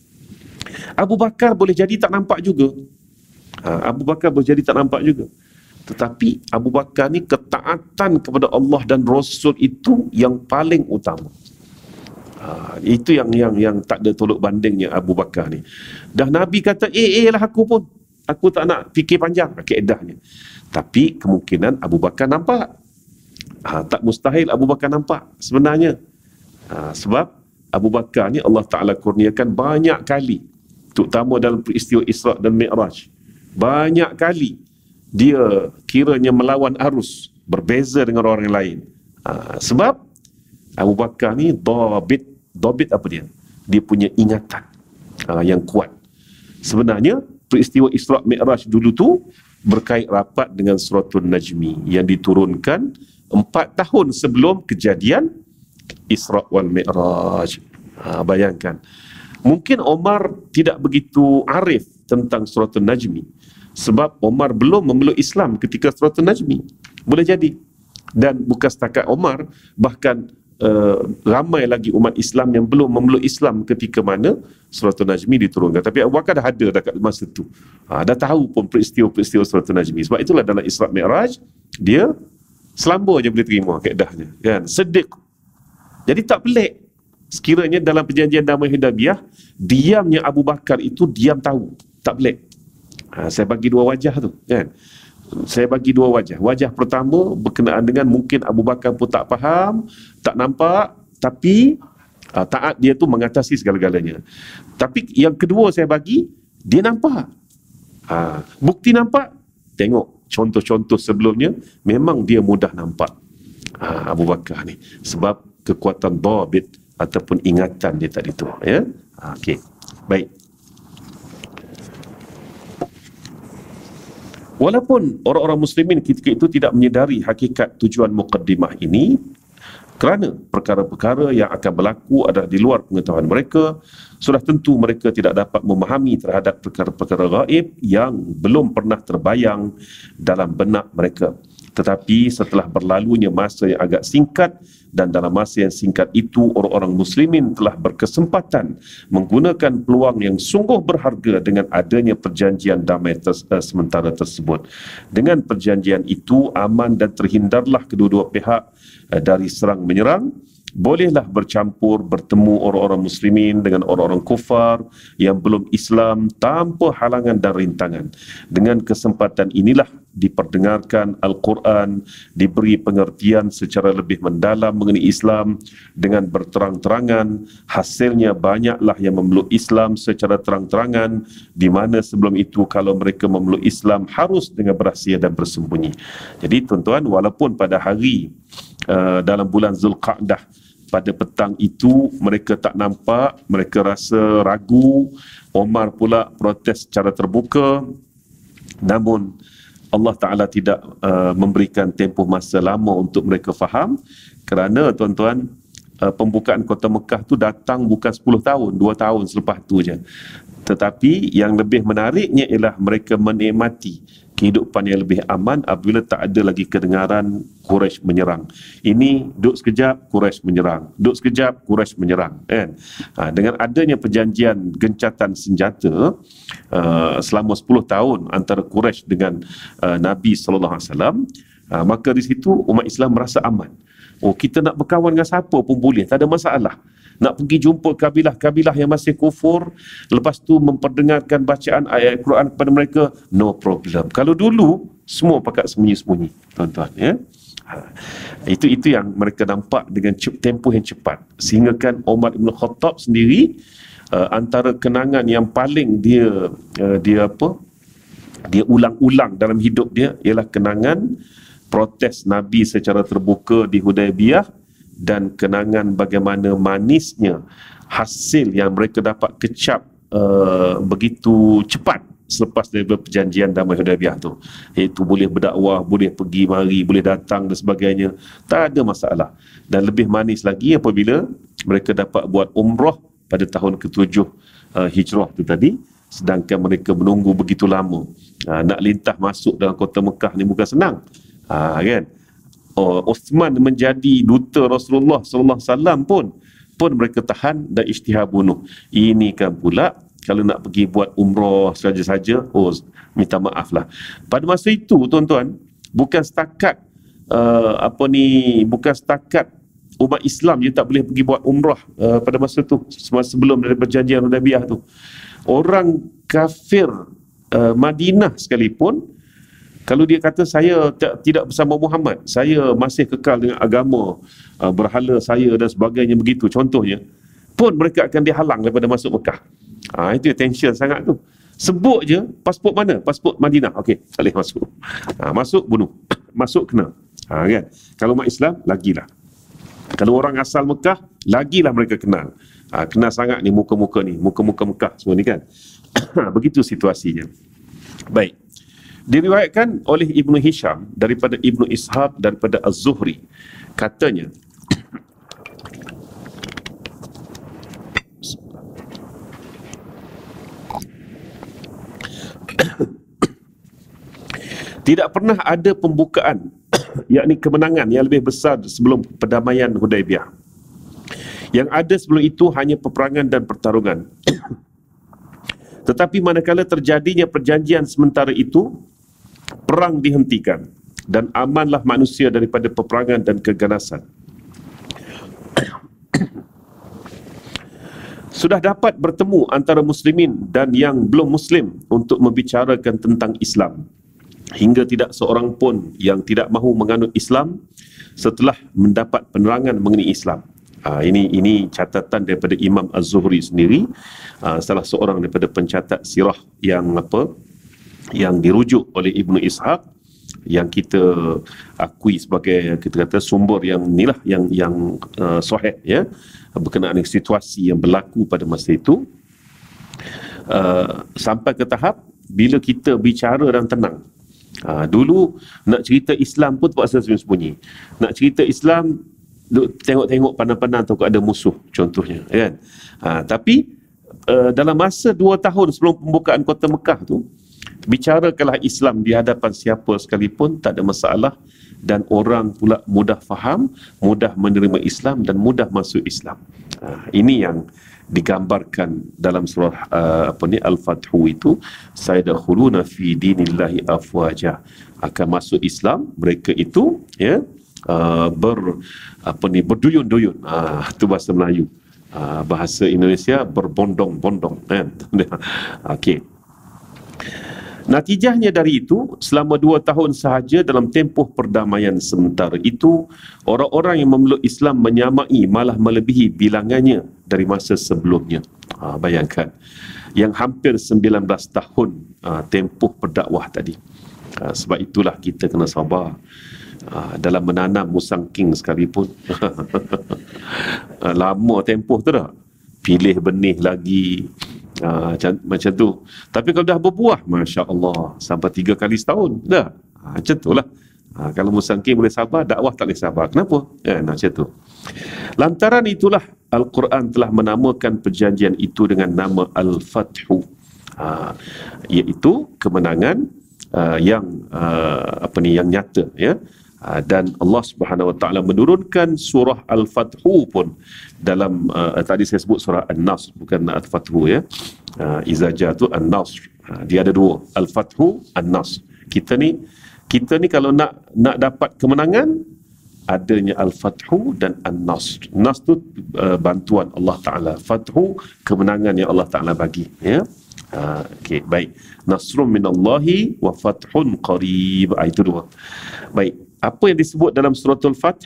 Abu Bakar boleh jadi tak nampak juga. Ha, Abu Bakar boleh jadi tak nampak juga. Tetapi Abu Bakar ni ketaatan kepada Allah dan Rasul itu yang paling utama. Ha, itu yang yang yang tak ada tolok bandingnya Abu Bakar ni. Dah Nabi kata, eh, eh lah aku pun. Aku tak nak fikir panjang kaedahnya. Tapi kemungkinan Abu Bakar nampak. Ha, tak mustahil Abu Bakar nampak sebenarnya. Ha, sebab Abu Bakar ni Allah Ta'ala kurniakan banyak kali, terutama dalam peristiwa Isra' dan Mi'raj, banyak kali dia kiranya melawan arus, berbeza dengan orang lain. Ha, sebab Abu Bakar ni dhabit, dhabit apa dia? Dia punya ingatan ha, yang kuat. Sebenarnya peristiwa Isra' Mi'raj dulu tu berkait rapat dengan suratul Najmi yang diturunkan empat tahun sebelum kejadian Isra' wal Mi'raj. Ha, bayangkan. Mungkin Omar tidak begitu arif tentang suratul Najmi sebab Omar belum memeluk Islam ketika suratul Najmi. Boleh jadi. Dan bukan setakat Omar, bahkan uh, ramai lagi umat Islam yang belum memeluk Islam ketika mana Suratul Najmi diturunkan. Tapi Abu Bakar dah ada dekat masa tu. Ha, dah tahu pun peristiwa-peristiwa Suratul Najmi. Sebab itulah dalam Isra Mi'raj, dia selamba je boleh terima kaedahnya. Kan? Siddiq. Jadi tak pelik. Sekiranya dalam perjanjian damai Hudaybiyah, diamnya Abu Bakar itu diam tahu. Tak pelik. Ha, saya bagi dua wajah tu. Kan? Saya bagi dua wajah. Wajah pertama berkenaan dengan mungkin Abu Bakar pun tak faham, tak nampak, tapi uh, taat dia tu mengatasi segala-galanya. Tapi yang kedua saya bagi, dia nampak. Uh, bukti nampak, tengok contoh-contoh sebelumnya, memang dia mudah nampak. Uh, Abu Bakar ni. Sebab kekuatan dhabit ataupun ingatan dia tadi tu. Ya? Uh, Okey. Baik. Walaupun orang-orang muslimin ketika itu tidak menyedari hakikat tujuan muqaddimah ini, kerana perkara-perkara yang akan berlaku adalah di luar pengetahuan mereka, sudah tentu mereka tidak dapat memahami terhadap perkara-perkara gaib yang belum pernah terbayang dalam benak mereka. Tetapi setelah berlalunya masa yang agak singkat, dan dalam masa yang singkat itu orang-orang muslimin telah berkesempatan menggunakan peluang yang sungguh berharga dengan adanya perjanjian damai ter- uh, sementara tersebut. Dengan perjanjian itu aman dan terhindarlah kedua-dua pihak uh, dari serang menyerang. Bolehlah bercampur, bertemu orang-orang muslimin dengan orang-orang kufar yang belum Islam tanpa halangan dan rintangan. Dengan kesempatan inilah diperdengarkan Al-Quran, diberi pengertian secara lebih mendalam mengenai Islam dengan berterang-terangan. Hasilnya banyaklah yang memeluk Islam secara terang-terangan, di mana sebelum itu kalau mereka memeluk Islam harus dengan berahsia dan bersembunyi. Jadi tuan-tuan, walaupun pada hari uh, dalam bulan Zulqa'dah pada petang itu mereka tak nampak, mereka rasa ragu, Omar pula protes secara terbuka, namun Allah Ta'ala tidak uh, memberikan tempoh masa lama untuk mereka faham, kerana tuan-tuan, uh, pembukaan kota Mekah tu datang bukan sepuluh tahun, dua tahun selepas tu je. Tetapi yang lebih menariknya ialah mereka menikmati kehidupan yang lebih aman apabila tak ada lagi kedengaran Quraisy menyerang. Ini duduk sekejap, Quraisy menyerang. Duduk sekejap, Quraisy menyerang. Kan? Ha, dengan adanya perjanjian gencatan senjata uh, selama sepuluh tahun antara Quraisy dengan uh, Nabi sallallahu alaihi wasallam, uh, maka di situ umat Islam merasa aman. Oh, kita nak berkawan dengan siapa pun boleh, tak ada masalah. Nak pergi jumpa kabilah-kabilah yang masih kufur, lepas tu memperdengarkan bacaan ayat Quran kepada mereka, no problem. Kalau dulu, semua pakat sembunyi-sembunyi, tuan-tuan. Ya? Ha. Itu itu yang mereka nampak dengan tempoh yang cepat. Sehingga kan Umar Ibn Khattab sendiri, uh, antara kenangan yang paling dia, uh, dia apa, dia ulang-ulang dalam hidup dia, ialah kenangan protes Nabi secara terbuka di Hudaybiyah, dan kenangan bagaimana manisnya hasil yang mereka dapat kecap uh, begitu cepat selepas daripada perjanjian damai Hudaybiyah tu, iaitu boleh berdakwah, boleh pergi mari, boleh datang dan sebagainya, tak ada masalah. Dan lebih manis lagi apabila mereka dapat buat umrah pada tahun ketujuh uh, hijrah tu tadi, sedangkan mereka menunggu begitu lama. uh, nak lintah masuk dalam kota Mekah ni bukan senang. uh, kan Oh, Uthman menjadi duta Rasulullah sallallahu alaihi wasallam pun pun mereka tahan dan isytihar bunuh. Ini kan pula kalau nak pergi buat umrah saja-saja, oh minta maaf lah. Pada masa itu tuan-tuan, bukan setakat uh, apa ni, bukan setakat umat Islam je tak boleh pergi buat umrah uh, pada masa tu, sebelum dari perjanjian Hudaybiyah tu. Orang kafir uh, Madinah sekalipun, kalau dia kata saya tidak bersama Muhammad, saya masih kekal dengan agama uh, berhala saya dan sebagainya begitu contohnya, pun mereka akan dihalang daripada masuk Mekah. Ha, itu tension sangat tu. Sebut je pasport mana? Pasport Madinah. Okey, tak boleh masuk. Ha, masuk bunuh. Masuk kena. Ha, kan? Kalau umat Islam, lagilah. Kalau orang asal Mekah, lagilah mereka kenal. Ha, kenal sangat ni muka-muka ni, muka-muka Mekah semua ni kan. Begitu situasinya. Baik. Diriwayatkan oleh Ibnu Hisham daripada Ibnu Ishaq daripada Az-Zuhri, katanya tidak pernah ada pembukaan yakni kemenangan yang lebih besar sebelum perdamaian Hudaybiyah. Yang ada sebelum itu hanya peperangan dan pertarungan. Tetapi manakala terjadinya perjanjian sementara itu, perang dihentikan dan amanlah manusia daripada peperangan dan keganasan. Sudah dapat bertemu antara muslimin dan yang belum muslim untuk membicarakan tentang Islam, hingga tidak seorang pun yang tidak mahu menganut Islam setelah mendapat penerangan mengenai Islam. Ha, ini ini catatan daripada Imam Az-Zuhri sendiri, ha, salah seorang daripada pencatat sirah yang apa yang dirujuk oleh Ibnu Ishaq, yang kita akui sebagai, kita kata, sumber yang inilah yang yang uh, sahih, ya, berkenaan dengan situasi yang berlaku pada masa itu. Uh, sampai ke tahap bila kita bicara dan tenang. Uh, dulu nak cerita Islam pun terpaksa sembunyi-sembunyi. Nak cerita Islam, tengok-tengok pandang-pandang takut ada musuh, contohnya, kan. Uh, tapi uh, dalam masa dua tahun sebelum pembukaan kota Mekah tu, bicarakanlah Islam di hadapan siapa sekalipun, tak ada masalah, dan orang pula mudah faham, mudah menerima Islam dan mudah masuk Islam. Uh, ini yang digambarkan dalam surah uh, apa ni Al-Fathu itu, sayadkhuluna fi dinillahi afwaja, akan masuk Islam mereka itu, ya, uh, ber apa ni berduyun-duyun. Ah, uh, itu bahasa Melayu. Uh, bahasa Indonesia berbondong-bondong, kan. Okey. Natijahnya dari itu, selama dua tahun sahaja dalam tempoh perdamaian sementara itu, orang-orang yang memeluk Islam menyamai, malah melebihi bilangannya dari masa sebelumnya. Ha, bayangkan, yang hampir sembilan belas tahun ha, tempoh berdakwah tadi. Ha, sebab itulah kita kena sabar ha, dalam menanam musang king sekalipun. ha, lama tempoh tu dah. Pilih benih lagi, Ha, macam, macam tu. Tapi kalau dah berbuah, Masya Allah, sampai tiga kali setahun dah. Ha, macam tu lah. Ha, kalau musangking boleh sabar, dakwah tak boleh sabar. Kenapa? Ya, nah, macam tu. Lantaran itulah Al-Quran telah menamakan perjanjian itu dengan nama Al-Fathu, ha, iaitu kemenangan uh, yang uh, apa ni yang nyata, ya. Uh, dan Allah Subhanahu Wa Taala menurunkan surah Al-Fathu pun dalam uh, tadi saya sebut surah An-Nasr, bukan Al-Fathu, ya. Uh, Izaja tu An-Nasr. Uh, dia ada dua, Al-Fathu, An-Nasr. Kita ni kita ni kalau nak nak dapat kemenangan, adanya Al-Fathu dan An-Nasr. Nasr tu uh, bantuan Allah Taala, Fathu kemenangan yang Allah Taala bagi, ya. Uh, okey, baik. Nasrun minallahi wa fathun qarib. Ah, itu dua. Baik. Apa yang disebut dalam suratul Fath?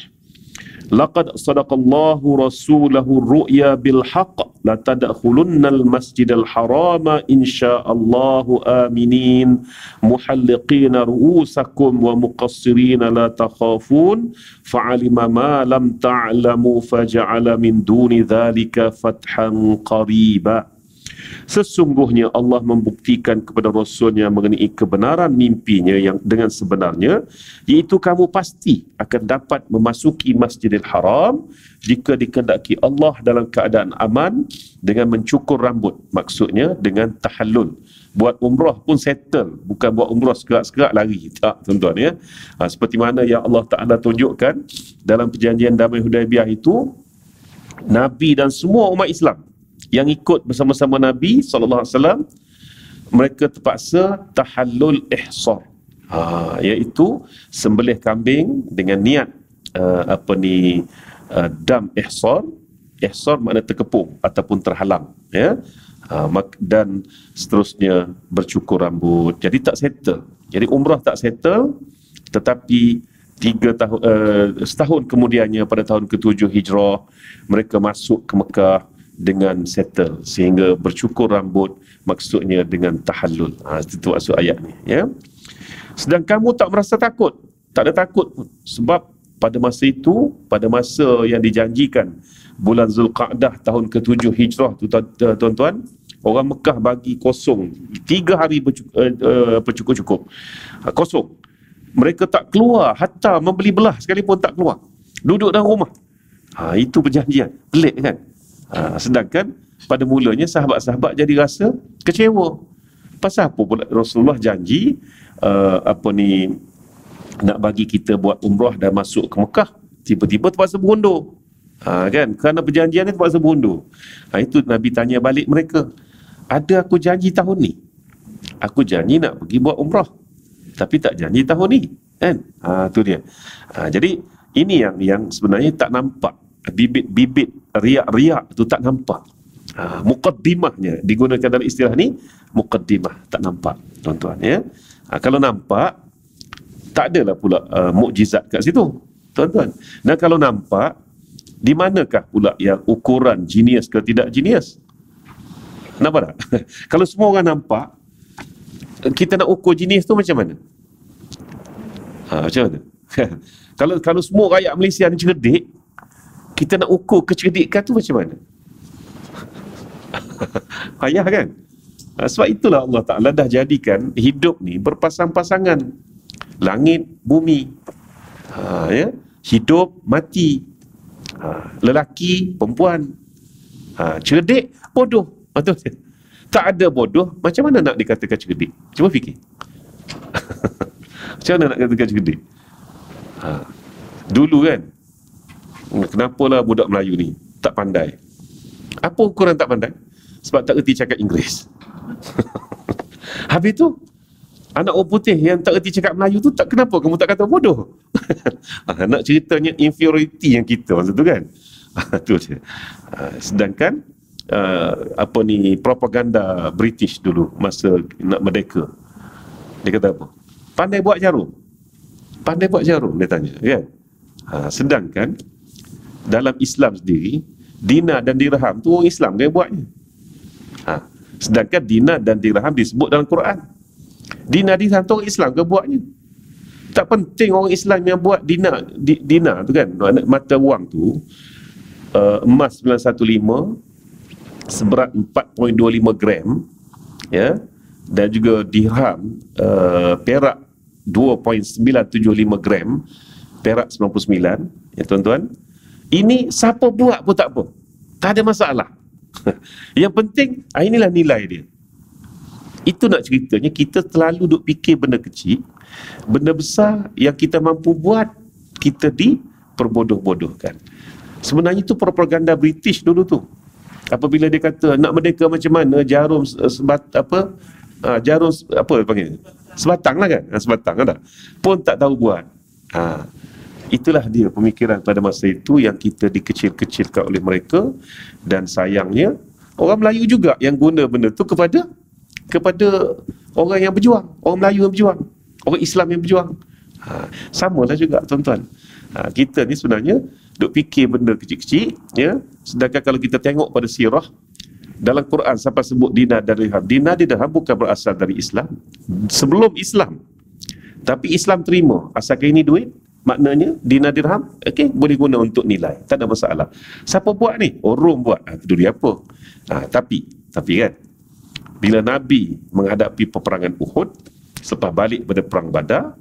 Laqad sadaqallahu rasulahu ru'ya bil haqq la tadkhulunnal masjidal harama insyaallahu aminin muhalliqina ru'usakum wa muqassirina la takhafun fa'alima ma lam ta'lamu faja'ala min duni dhalika fathan qariba. Sesungguhnya Allah membuktikan kepada Rasulnya mengenai kebenaran mimpinya yang dengan sebenarnya, iaitu kamu pasti akan dapat memasuki Masjidil Haram jika dikehendaki Allah dalam keadaan aman, dengan mencukur rambut, maksudnya dengan tahallul. Buat umrah pun settle, bukan buat umrah segerak-segerak lari, tak, tuan-tuan, ya. Ha, seperti mana yang Allah Ta'ala tunjukkan dalam perjanjian damai Hudaibiyah itu, Nabi dan semua umat Islam yang ikut bersama-sama Nabi sallallahu alaihi wasallam, mereka terpaksa tahallul ihsar, ha, iaitu sembelih kambing dengan niat uh, apa ni uh, dam ihsar. Ihsar makna terkepung ataupun terhalang, ya. Ha, dan seterusnya bercukur rambut. Jadi tak settle. Jadi umrah tak settle, tetapi tiga tahun uh, setahun kemudiannya, pada tahun ketujuh Hijrah, mereka masuk ke Mekah dengan settle, sehingga bercukur rambut, maksudnya dengan tahallul. Ha, itu maksud ayat ni, ya. Sedang kamu tak merasa takut, tak ada takut pun, sebab pada masa itu, pada masa yang dijanjikan bulan Zulqa'dah tahun ketujuh Hijrah tu, tuan-tuan, orang Mekah bagi kosong tiga hari bercukup-cukup, ha, kosong. Mereka tak keluar, hatta membeli belah sekalipun tak keluar, duduk dalam rumah. Ha, itu perjanjian. Pelik, kan? Ha, sedangkan pada mulanya sahabat-sahabat jadi rasa kecewa. Pasal apa pula Rasulullah janji uh, apa ni nak bagi kita buat umrah dan masuk ke Mekah, tiba-tiba terpaksa berundur. Ha, kan? Kerana perjanjian ni terpaksa berundur. Ha, itu Nabi tanya balik mereka. Ada aku janji tahun ni. Aku janji nak pergi buat umrah. Tapi tak janji tahun ni. Kan? Ha, tu dia. Ha, jadi, ini yang yang sebenarnya tak nampak. Bibit-bibit riak-riak tu tak nampak. Ha, muqaddimahnya digunakan dalam istilah ni, muqaddimah. Tak nampak, tuan-tuan. Ya? Ha, kalau nampak, tak adalah pula uh, mukjizat kat situ, tuan-tuan. Dan kalau nampak, di manakah pula yang ukuran genius ke tidak genius? Nampak tak? Kalau semua orang nampak, kita nak ukur genius tu macam mana? Ha, macam mana? kalau kalau semua rakyat Malaysia ni cerdik, kita nak ukur kecerdikan tu macam mana? Payah kan? Ha, sebab itulah Allah Ta'ala dah jadikan hidup ni berpasang-pasangan. Langit, bumi. Ha, ya? Hidup, mati. Ha, lelaki, perempuan. Ha, cerdik, bodoh. Betul? Tak ada bodoh, macam mana nak dikatakan cerdik? Cuba fikir. Macam mana nak katakan cerdik? Ha, dulu kan, kenapalah budak Melayu ni tak pandai? Apa ukuran tak pandai? Sebab tak erti cakap Inggeris. Habis tu, anak orang putih yang tak erti cakap Melayu tu, tak kenapa kamu tak kata bodoh? Nak ceritanya inferiority yang kita masa tu kan. Tu je. Sedangkan uh, apa ni, propaganda British dulu masa nak merdeka, dia kata apa? Pandai buat jarum. Pandai buat jarum, dia tanya kan. Ha, sedangkan dalam Islam sendiri, dinar dan dirham tu orang Islam yang buatnya. Ha, sedangkan dinar dan dirham disebut dalam Quran. Dinar dirham tu orang Islam ke buatnya? Tak penting orang Islam yang buat dinar, di, dinar tu kan, mata wang tu, uh, emas sembilan satu lima seberat empat perpuluhan dua lima gram, ya, dan juga dirham, uh, perak dua perpuluhan sembilan tujuh lima gram, perak sembilan puluh sembilan, ya tuan-tuan. Ini siapa buat pun tak apa, tak ada masalah. Yang penting, inilah nilai dia. Itu nak ceritanya, kita terlalu duk fikir benda kecil, benda besar yang kita mampu buat, kita diperbodoh-bodohkan. Sebenarnya itu propaganda British dulu tu. Apabila dia kata nak merdeka macam mana, jarum sebat apa, ha, jarum apa dia panggil, sebatang lah kan, ha, sebatang kan tak? Pun tak tahu buat. Ha, itulah dia pemikiran pada masa itu yang kita dikecil-kecilkan oleh mereka. Dan sayangnya orang Melayu juga yang guna benda tu kepada kepada orang yang berjuang, orang Melayu yang berjuang, orang Islam yang berjuang. Ha, samalah juga tuan-tuan. Ha, kita ni sebenarnya duk fikir benda kecil-kecil, ya. Sedangkan kalau kita tengok pada sirah, dalam Quran sampai sebut dinar dan dirham. Dinar dan dirham bukan berasal dari Islam, sebelum Islam. Tapi Islam terima asalkan ini duit, maknanya dinar dirham, okey, boleh guna untuk nilai, tak ada masalah. Siapa buat ni? Oh, Rom buat. Ha, itu dia apa? Ha, tapi tapi kan, bila Nabi menghadapi peperangan Uhud, selepas balik pada perang Badar,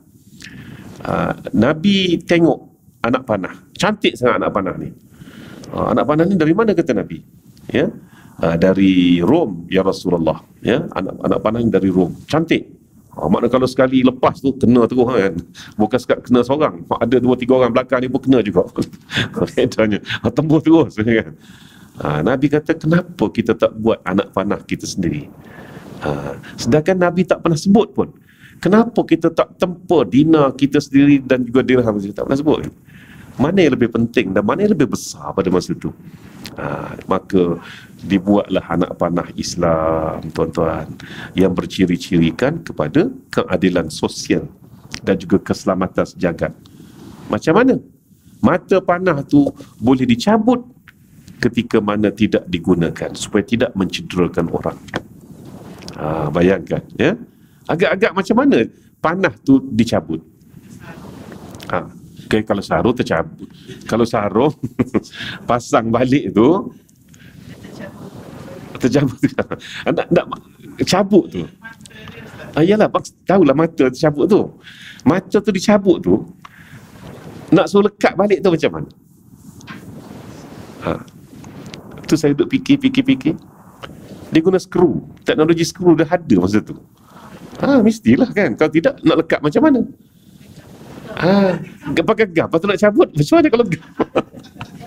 uh, Nabi tengok anak panah. Cantik sangat anak panah ni. Uh, anak panah ni dari mana kata Nabi? Ya, uh, dari Rom, ya Rasulullah. Ya, anak anak panah ni dari Rom. Cantik. Uh, makna kalau sekali lepas tu kena terus kan. Bukan sekat kena seorang. Ada dua tiga orang belakang ni pun kena juga. Dia tanya, tembus terus kan. Ha, Nabi kata, kenapa kita tak buat anak panah kita sendiri? Ha, sedangkan Nabi tak pernah sebut pun. Kenapa kita tak tempa dinar kita sendiri dan juga dirham kita tak pernah sebut? Mana yang lebih penting dan mana yang lebih besar pada masa itu? Ha, maka dibuatlah anak panah Islam, tuan-tuan, yang berciri-cirikan kepada keadilan sosial dan juga keselamatan sejagat. Macam mana? Mata panah tu boleh dicabut ketika mana tidak digunakan supaya tidak mencederakan orang. Ha, bayangkan, ya, agak-agak macam mana panah tu dicabut. Ha, okay, kalau sarung tercabut, kalau sarung pasang balik tu tercabut, nak, nak cabut tu. Ha, yalah, tahulah mata tercabut tu. Mata tu dicabut tu, nak suruh lekat balik tu macam mana? Ha, tu saya duduk fikir-fikir-fikir. Dia guna skru. Teknologi skru dah ada masa tu. Ha, mestilah kan. Kalau tidak, nak lekat macam mana? Ha, pakai gam, lepas tu nak cabut. Macam mana kalau gam?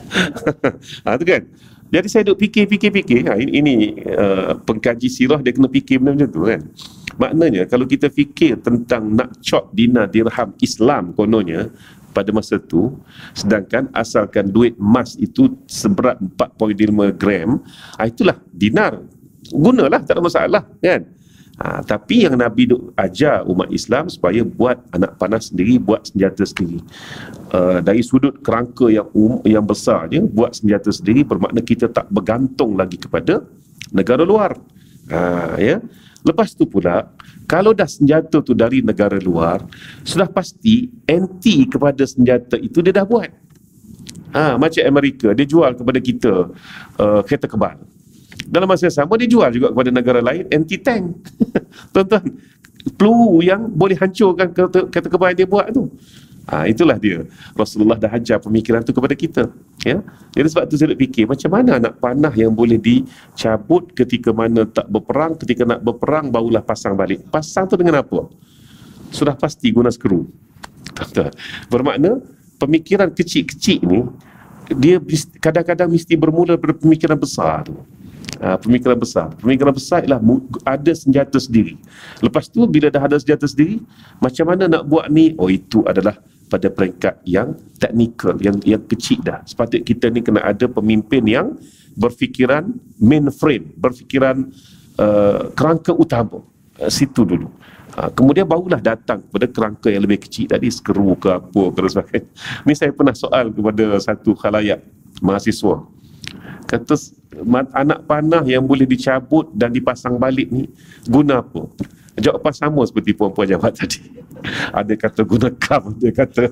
Ha, tu kan. Jadi saya duk fikir-fikir-fikir, ha, ini, ini uh, pengkaji sirah dia kena fikir benda macam tu kan. Maknanya kalau kita fikir tentang nak cot dinar dirham Islam kononnya pada masa tu, sedangkan asalkan duit emas itu seberat empat perpuluhan lima gram, ha, itulah dinar. Gunalah, tak ada masalah kan. Ha, tapi yang Nabi duk ajar umat Islam supaya buat anak panah sendiri, buat senjata sendiri. Uh, dari sudut kerangka yang um, yang besarnya, buat senjata sendiri bermakna kita tak bergantung lagi kepada negara luar. Ha, ya. Lepas tu pula, kalau dah senjata tu dari negara luar, sudah pasti anti kepada senjata itu dia dah buat. Ha, macam Amerika, dia jual kepada kita uh, kereta kebal. Dalam masa yang sama dia jual juga kepada negara lain anti-tank. Tuan-tuan, peluru yang boleh hancurkan kereta, kereta kebal yang dia buat tu. Ha, itulah dia. Rasulullah dah ajar pemikiran tu kepada kita. Ya? Jadi sebab tu saya fikir, macam mana anak panah yang boleh dicabut ketika mana tak berperang, ketika nak berperang barulah pasang balik. Pasang tu dengan apa? Sudah pasti guna skru. Bermakna pemikiran kecil-kecil ni, dia kadang-kadang mesti bermula dari pemikiran besar tu. Ha, pemikiran besar. Pemikiran besar ialah ada senjata sendiri. Lepas tu bila dah ada senjata sendiri, macam mana nak buat ni? Oh, itu adalah pada peringkat yang teknikal, yang yang kecil dah. Sepatutnya kita ni kena ada pemimpin yang berfikiran mainframe, berfikiran uh, kerangka utama. Uh, situ dulu. Uh, kemudian barulah datang kepada kerangka yang lebih kecil tadi, skru ke apa ke dan sebagainya. Ni saya pernah soal kepada satu khalayak mahasiswa. Kata, anak panah yang boleh dicabut dan dipasang balik ni guna apa? Jawapan sama seperti puan-puan jawab tadi. Ada kata guna kam, ada kata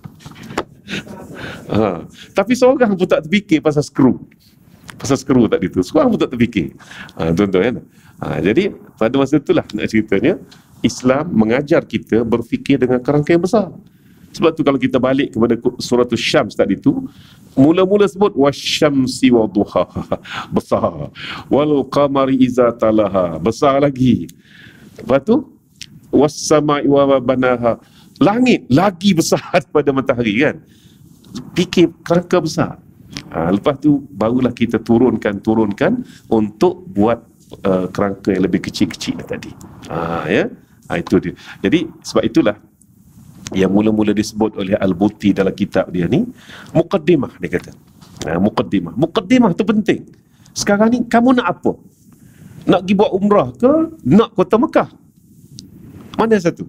ha. Tapi seorang pun tak terfikir pasal skru. Pasal skru tadi tu, seorang pun tak terfikir. Ha, tuan-tuan kan? Ha, jadi pada masa itulah nak ceritanya, Islam mengajar kita berfikir dengan kerangka yang besar. Sebab tu kalau kita balik kepada surah Syams tadi tu, mula-mula sebut wasyamsi waduhaha, besar. Wal qamari iza talaha, besar lagi. Lepas tu wassama'i wa banaha, langit lagi besar daripada matahari kan. Fikir kerangka besar. Ha, lepas tu barulah kita turunkan turunkan untuk buat uh, kerangka yang lebih kecil-kecil tadi. Ha, ya. Ha, itu dia. Jadi sebab itulah yang mula-mula disebut oleh Al-Buti dalam kitab dia ni, muqaddimah dia kata. Ha, muqaddimah. Muqaddimah tu penting. Sekarang ni kamu nak apa? Nak pergi buat umrah ke? Nak kota Mekah? Mana satu?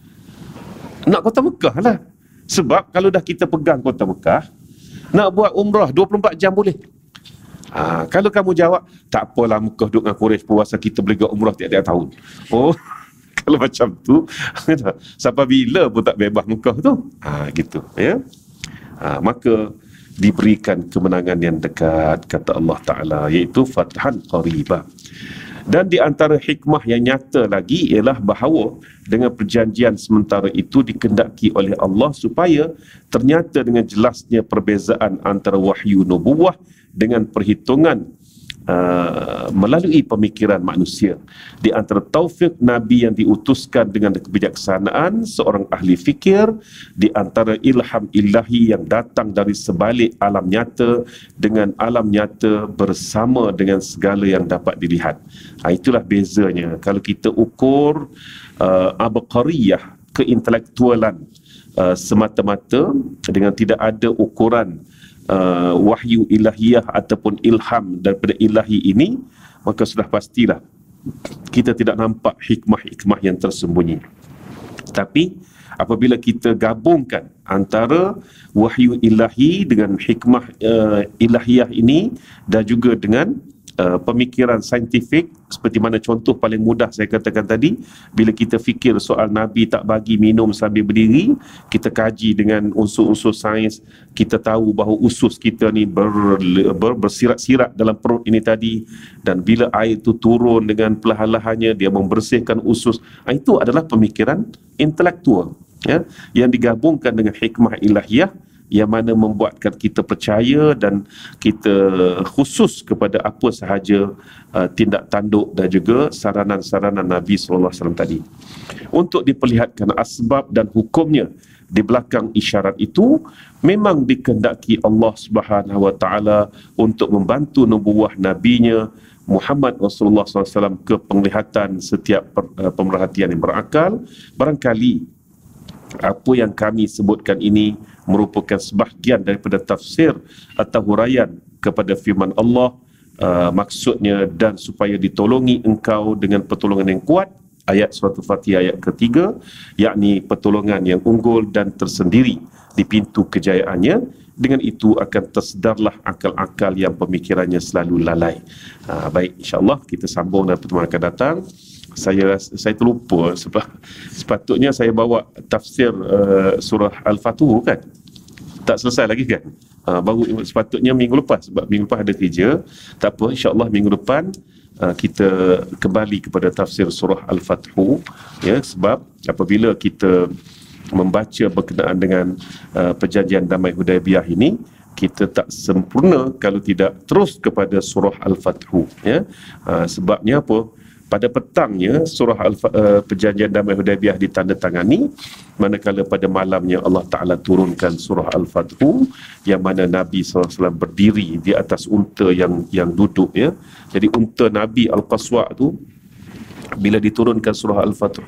Nak kota Mekah lah. Sebab kalau dah kita pegang kota Mekah, nak buat umrah dua puluh empat jam boleh. Ha, kalau kamu jawab, tak apalah Mekah duduk dengan Quraisy puasa, kita boleh buat umrah tiap-tiap tahun. Oh, kalau macam tu, sampai bila pun tak bebas Mekah tu. Ha, gitu, ya. Ha, maka diberikan kemenangan yang dekat, kata Allah Ta'ala, iaitu fathan qaribah. Dan di antara hikmah yang nyata lagi ialah bahawa dengan perjanjian sementara itu dikendaki oleh Allah supaya ternyata dengan jelasnya perbezaan antara wahyu nubuwah dengan perhitungan uh, melalui pemikiran manusia. Di antara taufik Nabi yang diutuskan dengan kebijaksanaan seorang ahli fikir, di antara ilham ilahi yang datang dari sebalik alam nyata dengan alam nyata bersama dengan segala yang dapat dilihat. Ha, itulah bezanya. Kalau kita ukur uh, abqariyah, keintelektualan uh, semata-mata dengan tidak ada ukuran uh, wahyu ilahiyah ataupun ilham daripada ilahi ini, maka sudah pastilah kita tidak nampak hikmah-hikmah yang tersembunyi. Tapi apabila kita gabungkan antara wahyu ilahi dengan hikmah uh, ilahiyah ini dan juga dengan Uh, pemikiran saintifik, seperti mana contoh paling mudah saya katakan tadi, bila kita fikir soal Nabi tak bagi minum sambil berdiri, kita kaji dengan unsur-unsur sains, kita tahu bahawa usus kita ni ber, ber, bersirat-sirat dalam perut ini tadi, dan bila air itu turun dengan perlahan-lahannya dia membersihkan usus. Ha, itu adalah pemikiran intelektual, ya, yang digabungkan dengan hikmah ilahiyah, yang mana membuatkan kita percaya dan kita khusus kepada apa sahaja uh, tindak tanduk dan juga saranan-saranan Nabi sallallahu alaihi wasallam tadi. Untuk diperlihatkan asbab dan hukumnya di belakang isyarat itu memang dikehendaki Allah Subhanahu wa taala untuk membantu nubuah nabinya Muhammad Rasulullah sallallahu alaihi wasallam ke penglihatan setiap pemerhatian yang berakal. Barangkali apa yang kami sebutkan ini merupakan sebahagian daripada tafsir atau huraian kepada firman Allah, uh, maksudnya dan supaya ditolongi engkau dengan pertolongan yang kuat, ayat surah Al-Fatihah ayat ketiga, yakni pertolongan yang unggul dan tersendiri di pintu kejayaannya. Dengan itu akan tersedarlah akal-akal yang pemikirannya selalu lalai. Ha, baik, insyaAllah kita sambung dalam pertemuan akan datang. Saya saya terlupa sebab sepatutnya saya bawa tafsir uh, surah Al-Fatih kan. Tak selesai lagi kan. Uh, baru sepatutnya minggu lepas, sebab minggu lepas ada kerja. Tak apa, insyaAllah minggu depan uh, kita kembali kepada tafsir surah Al-Fatih, ya, sebab apabila kita membaca berkenaan dengan uh, perjanjian damai Hudaibiyah ini, kita tak sempurna kalau tidak terus kepada surah Al-Fatih, ya. Uh, sebabnya apa? Pada petangnya surah Al uh, perjanjian damai Hudaibiyah ditandatangani, manakala pada malamnya Allah Ta'ala turunkan surah Al-Fatih, yang mana Nabi sallallahu alaihi wasallam berdiri di atas unta yang yang duduk, ya. Jadi unta Nabi Al-Qaswa tu bila diturunkan surah Al-Fatih,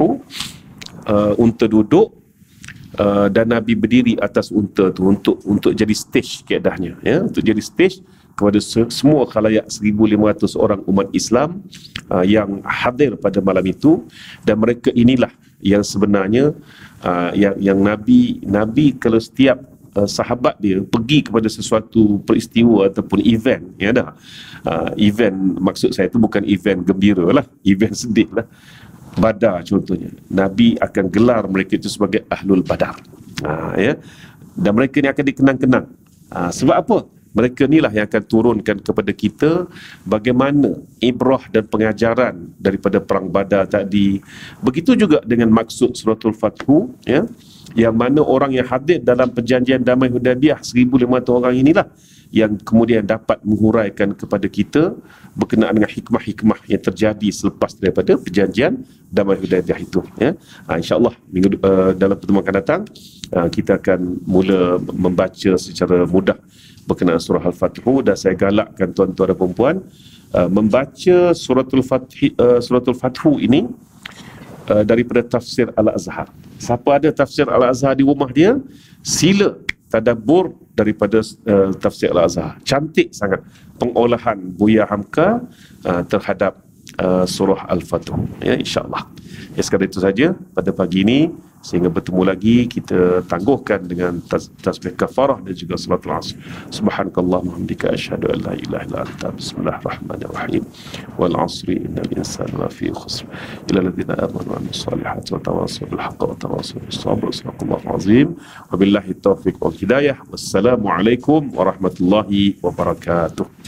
uh, unta duduk, Uh, dan Nabi berdiri atas unta tu untuk untuk jadi stage keadahnya, ya, untuk jadi stage kepada se- semua khalayak seribu lima ratus orang umat Islam uh, yang hadir pada malam itu. Dan mereka inilah yang sebenarnya uh, yang yang Nabi Nabi kalau setiap uh, sahabat dia pergi kepada sesuatu peristiwa ataupun event, ya dah, uh, event maksud saya itu bukan event gembira lah, event sedih lah. Badar contohnya, Nabi akan gelar mereka itu sebagai Ahlul Badar, ha, ya. Dan mereka ni akan dikenang-kenang, ha, sebab apa? Mereka inilah yang akan turunkan kepada kita bagaimana ibrah dan pengajaran daripada perang Badar tadi. Begitu juga dengan maksud suratul Fathu, ya, yang mana orang yang hadir dalam perjanjian damai Hudaibiyah seribu lima ratus orang inilah yang kemudian dapat menghuraikan kepada kita berkenaan dengan hikmah-hikmah yang terjadi selepas daripada perjanjian damai Hudaibiyah itu, ya. Ha, InsyaAllah minggu uh, dalam pertemuan akan datang uh, kita akan mula membaca secara mudah berkenaan surah Al-Fatih, dan saya galakkan tuan-tuan dan puan-puan uh, membaca suratul Fatih, uh, suratul Fatih ini uh, daripada tafsir Al-Azhar. Siapa ada tafsir Al-Azhar di rumah dia, sila tadabbur daripada uh, tafsir Al-Azhar. Cantik sangat pengolahan Buya Hamka uh, terhadap uh, surah Al-Fatih, ya, insyaAllah. Ya, sekadar itu saja pada pagi ini. Sehingga bertemu lagi, kita tangguhkan dengan tas- tasbih kafarah dan juga salatul asr. Subhanakallahumma hamdika asyhadu an la ilaha illa anta, bismillahirrahmanirrahim. Wal asri innal insana lafi khusr illa alladhina amanu wa amilus solihati wa tawassaw bil haqqi wa tawassaw bis sabr. Sadaqallahu azim. Wabillahi taufiq wal hidayah. Wassalamu alaikum warahmatullahi wabarakatuh.